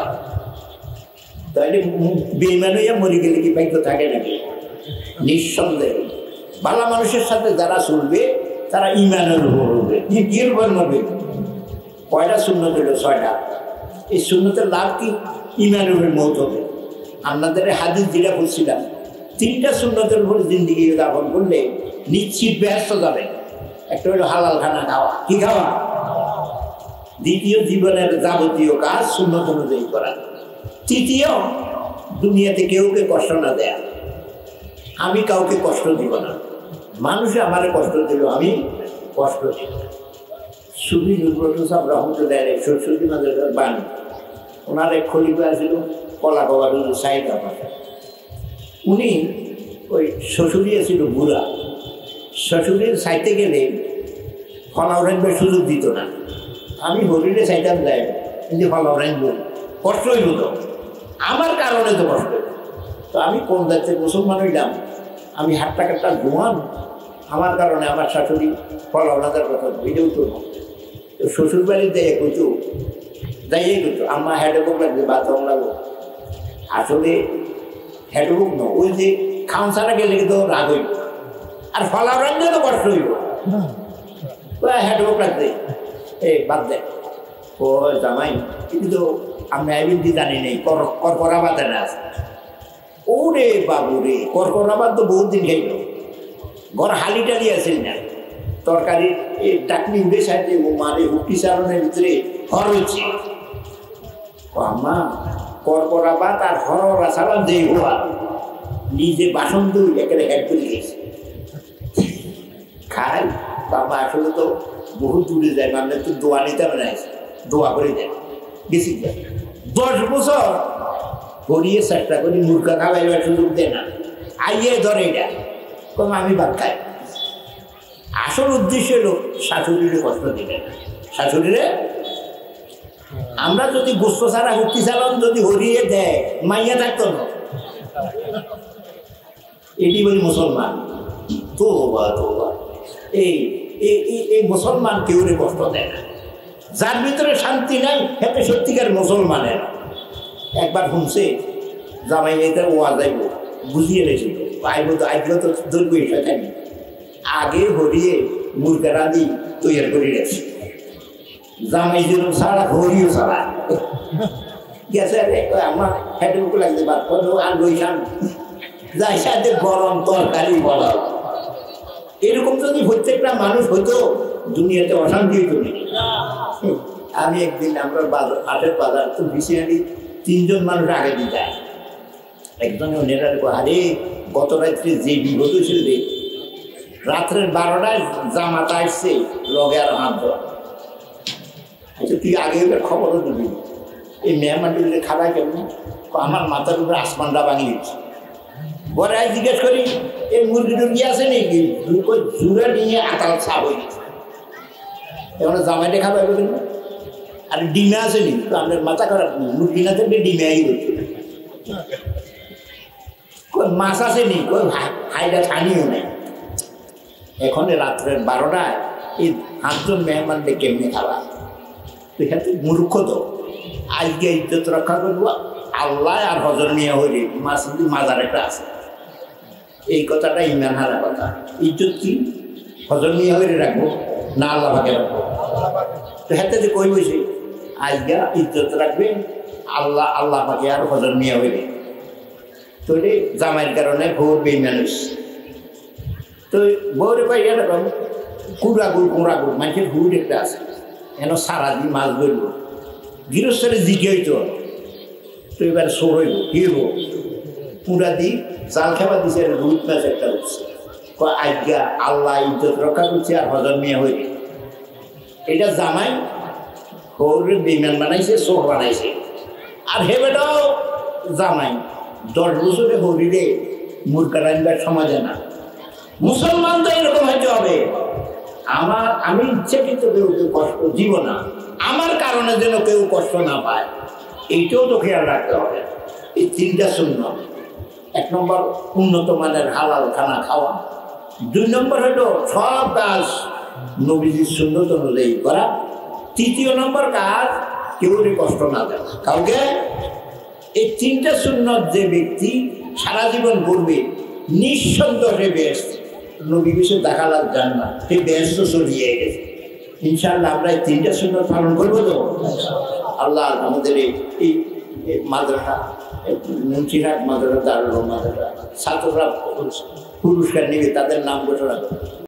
তাইলে বেইমান হইয়া মরে গেলে কি ভাগ্য থাকে নাকি? নিঃসন্দেহ ভালো মানুষের সাথে যারা চলবে তারা ইমানের উপর হবে। কি উপর হবে? কয়টা সুন্নত হইল? 6টা। এই সুন্নতের লাভ কি? ইমানের উপর মৌত হবে। আপনাদের হাদিস যেটা বলছিলাম, 3টা সুন্নতের উপর জিন্দিগি যাপন করলে নিশ্চিত ব্যস্ত যাবে। একটা হলো হালাল খানা খাওয়া। কি খাওয়া? দ্বিতীয়, জীবনের যাবতীয় কাজ সুন্নত অনুযায়ী করা। তৃতীয়, দুনিয়াতে কেউকে কষ্ট না দেয়া। আমি কাউকে কষ্ট দিব না, মানুষ আমারে কষ্ট দিল, আমি কষ্ট দিব। সুফি নজরুল সাহেব রহমতুল্লাহ আলাইহি সরস্বতী মাদ্রাসার বাণী, ওনার এক খলিফা ছিল কলা বাবা সাইদ আহমদ। উনি ওই শ্বশুরিয়া ছিল বুড়া, শ্বশুরের চাইতে গেলে ফলাও রাখবার সুযোগ দিত না। আমি হরিণে চাইতাম যাই, কিন্তু ফলাও রাখব কষ্ট হইল তো, আমার কারণে তো কষ্ট হইল। তো আমি কোন জাতের মুসলমান হইলাম? আমি হাটটা কাটটা ঘুমান, আমার কারণে আমার শাশুড়ি ফলাও রাখার কথা বুঝেও তো। তো শ্বশুর বাড়িতে কইতো, যাইয়ে কইতো আমার হেডবুক লাগবে, বাথরুম লাগবো। আসলে হেডবুক ন, ওই যে খাওন ছাড়া গেলে কিন্তু রাগ হইব, আর ফলাও রাখলে তো কষ্ট হইব। হেডবুক লাগবে, বাদ দেয়। ও জামাই কিন্তু আমি আইবিনটি জানি নেই, করকরা বাদে না আছে। ওরে বাবু রে, করকরা বাদ তো বহুত দিন খাইল। ঘর হালি টালি আসেন না, তরকারি এই টাকনি উঠে সাইতে মানে হুটি চালনের ভিতরে হর হচ্ছে। আমা করকরা বাদ আর হররা চালান যে হওয়া নিজে বাসন দুই একেবারে হেড করে গেছে খাই। বাবা আসলে তো বহুত দূরে যায়, মানে তো দোয়া নিতে হবে না, দোয়া করে দেয়। গেছি 10 বছর গড়িয়ে চেষ্টা করি মুরগা খাওয়াইবার সুযোগ দেয় না, আইয়ে ধরে এটা কম আমি ভাত খাই। আসল উদ্দেশ্য হলো শাশুড়িরে কষ্ট দিলে না। শাশুড়িরে আমরা যদি গোস্ত ছাড়া হুক্তি চালান যদি হরিয়ে দেয়, মাইয়া থাকতো না। এটি বলি মুসলমান। তো এই মুসলমান কেউ কষ্ট দেয় না, যার ভিতরে শান্তি নাই হেতে সত্যিকার মুসলমানের। একবার শুনছে জামাই মেয়েদের ওয়া যাইব, বুঝিয়ে রেছিল আইব তো আইব তো ধরবো এটা খাই আগে হরিয়ে মুরগা রাঁধি তৈরি করে রেছি। জামাই যেরকম ছাড়া হরিও ছাড়া গেছে আমার হেঁটে লাগছে বাদ আর বইসাম যাই সাথে গরম তরকারি বলা। এরকম যদি প্রত্যেকটা মানুষ হইতো দুনিয়াতে অশান্তি হইত। আমি একদিন আমরা হাটের বাজার তো বিশিয়ানি 3 জন মানুষ আগে দিয়ে যায়। একজনে নেতার আরে গত রাত্রে যে বিপদ হয়েছিল রে, রাত্রের 12টায় জামাতা আসছে লগে আর হাত ধরা। আচ্ছা তুই আগে খবরও দিবি, এই মেহমানটি খাবার কেমন? আমার মাথার উপরে আসমানটা ভাঙিয়ে দিচ্ছে। পরে আজ জিজ্ঞেস করি এই মুরগি টুরগি আছে নাকি, জুড়ে নিয়ে আতাল ছাপ হয়ে গেছে। এখন জামাইটা খাবার বলেন না, আর ডিমে আছে নি তো আপনার মাথা খারাপ নেই, মুরগি না থাকলে ডিমে আই হচ্ছে। মাছ আছে নি, হাইটা ছানিও নেই। এখন রাত্রের 12টায় এই 5 জন মেহমানদের কেমনি খাওয়া? তো এখানে মূর্খ তো। আজকে ইজ্জত রক্ষা করবো আল্লাহ আর হজর মিয়া হইলে মাছ মাজার একটা আছে, এই কথাটা ইমান হারা কথা। ইজ্জত কি হজর মিয়া হইলে রাখবো না আল্লাহ ভাগে রাখবো? তো হাতে যে কই বসে আজকে ইজ্জত রাখবে আল্লাহ, আল্লাহ পাকে আর হজর মিয়া হইলে। তো জামাইয়ের কারণে ভোর বেইমানুষ। তো বউরে পাই এরকম কুড়াগুড় কুড়াগুড় মানুষের হুড একটা আছে, এন সারাদিন মাছ ধরব গৃহস্থরে জিকে হইতো। তো এবার সর হইব কি হইব, কুড়া দি জাল খাবার দিছে, রুট মাছ একটা উঠছে। আজ্ঞা আল্লাহ ইজ্জত রক্ষা করছে আর হজর মিয়া হইলে। এটা জামাই হৌরে বেইমান বানাইছে, চোর বানাইছে। আর হে বেটাও জামাই 10 বছরে হরিরে মুরগা রান্নার সমাজে না। মুসলমান তো এরকম হইতে হবে। আমি ইচ্ছাকৃত কেউ কষ্ট দিব না, আমার কারণে যেন কেউ কষ্ট না পায়, এইটাও তো খেয়াল রাখতে হবে। এই তিনটা সুন্নাত। 1 নম্বর উন্নত মানের হালাল খানা খাওয়া, 2 নম্বর হলো সব কাজ নবীজির সুন্নত অনুযায়ী করা, 3 নম্বর কাজ কেউরই কষ্ট না দেওয়া কাউকে। এই 3টা সুন্নত যে ব্যক্তি সারা জীবন করবে নিঃসন্দেহে বেশ নবী বিষয়ে দেখালাম জান্নাত, সেই বেশ তো চলিয়ে গেছে ইনশাআল্লাহ। আমরা এই 3টা সুন্নত পালন করবো তো। আল্লাহ আমাদের এই মাদ্রাসা মুন্সিরহাট মাদ্রাসা, দারুল মাদ্রাসা ছাত্ররা পুরস্কার নেবে, তাদের নাম ঘোষণা করবে।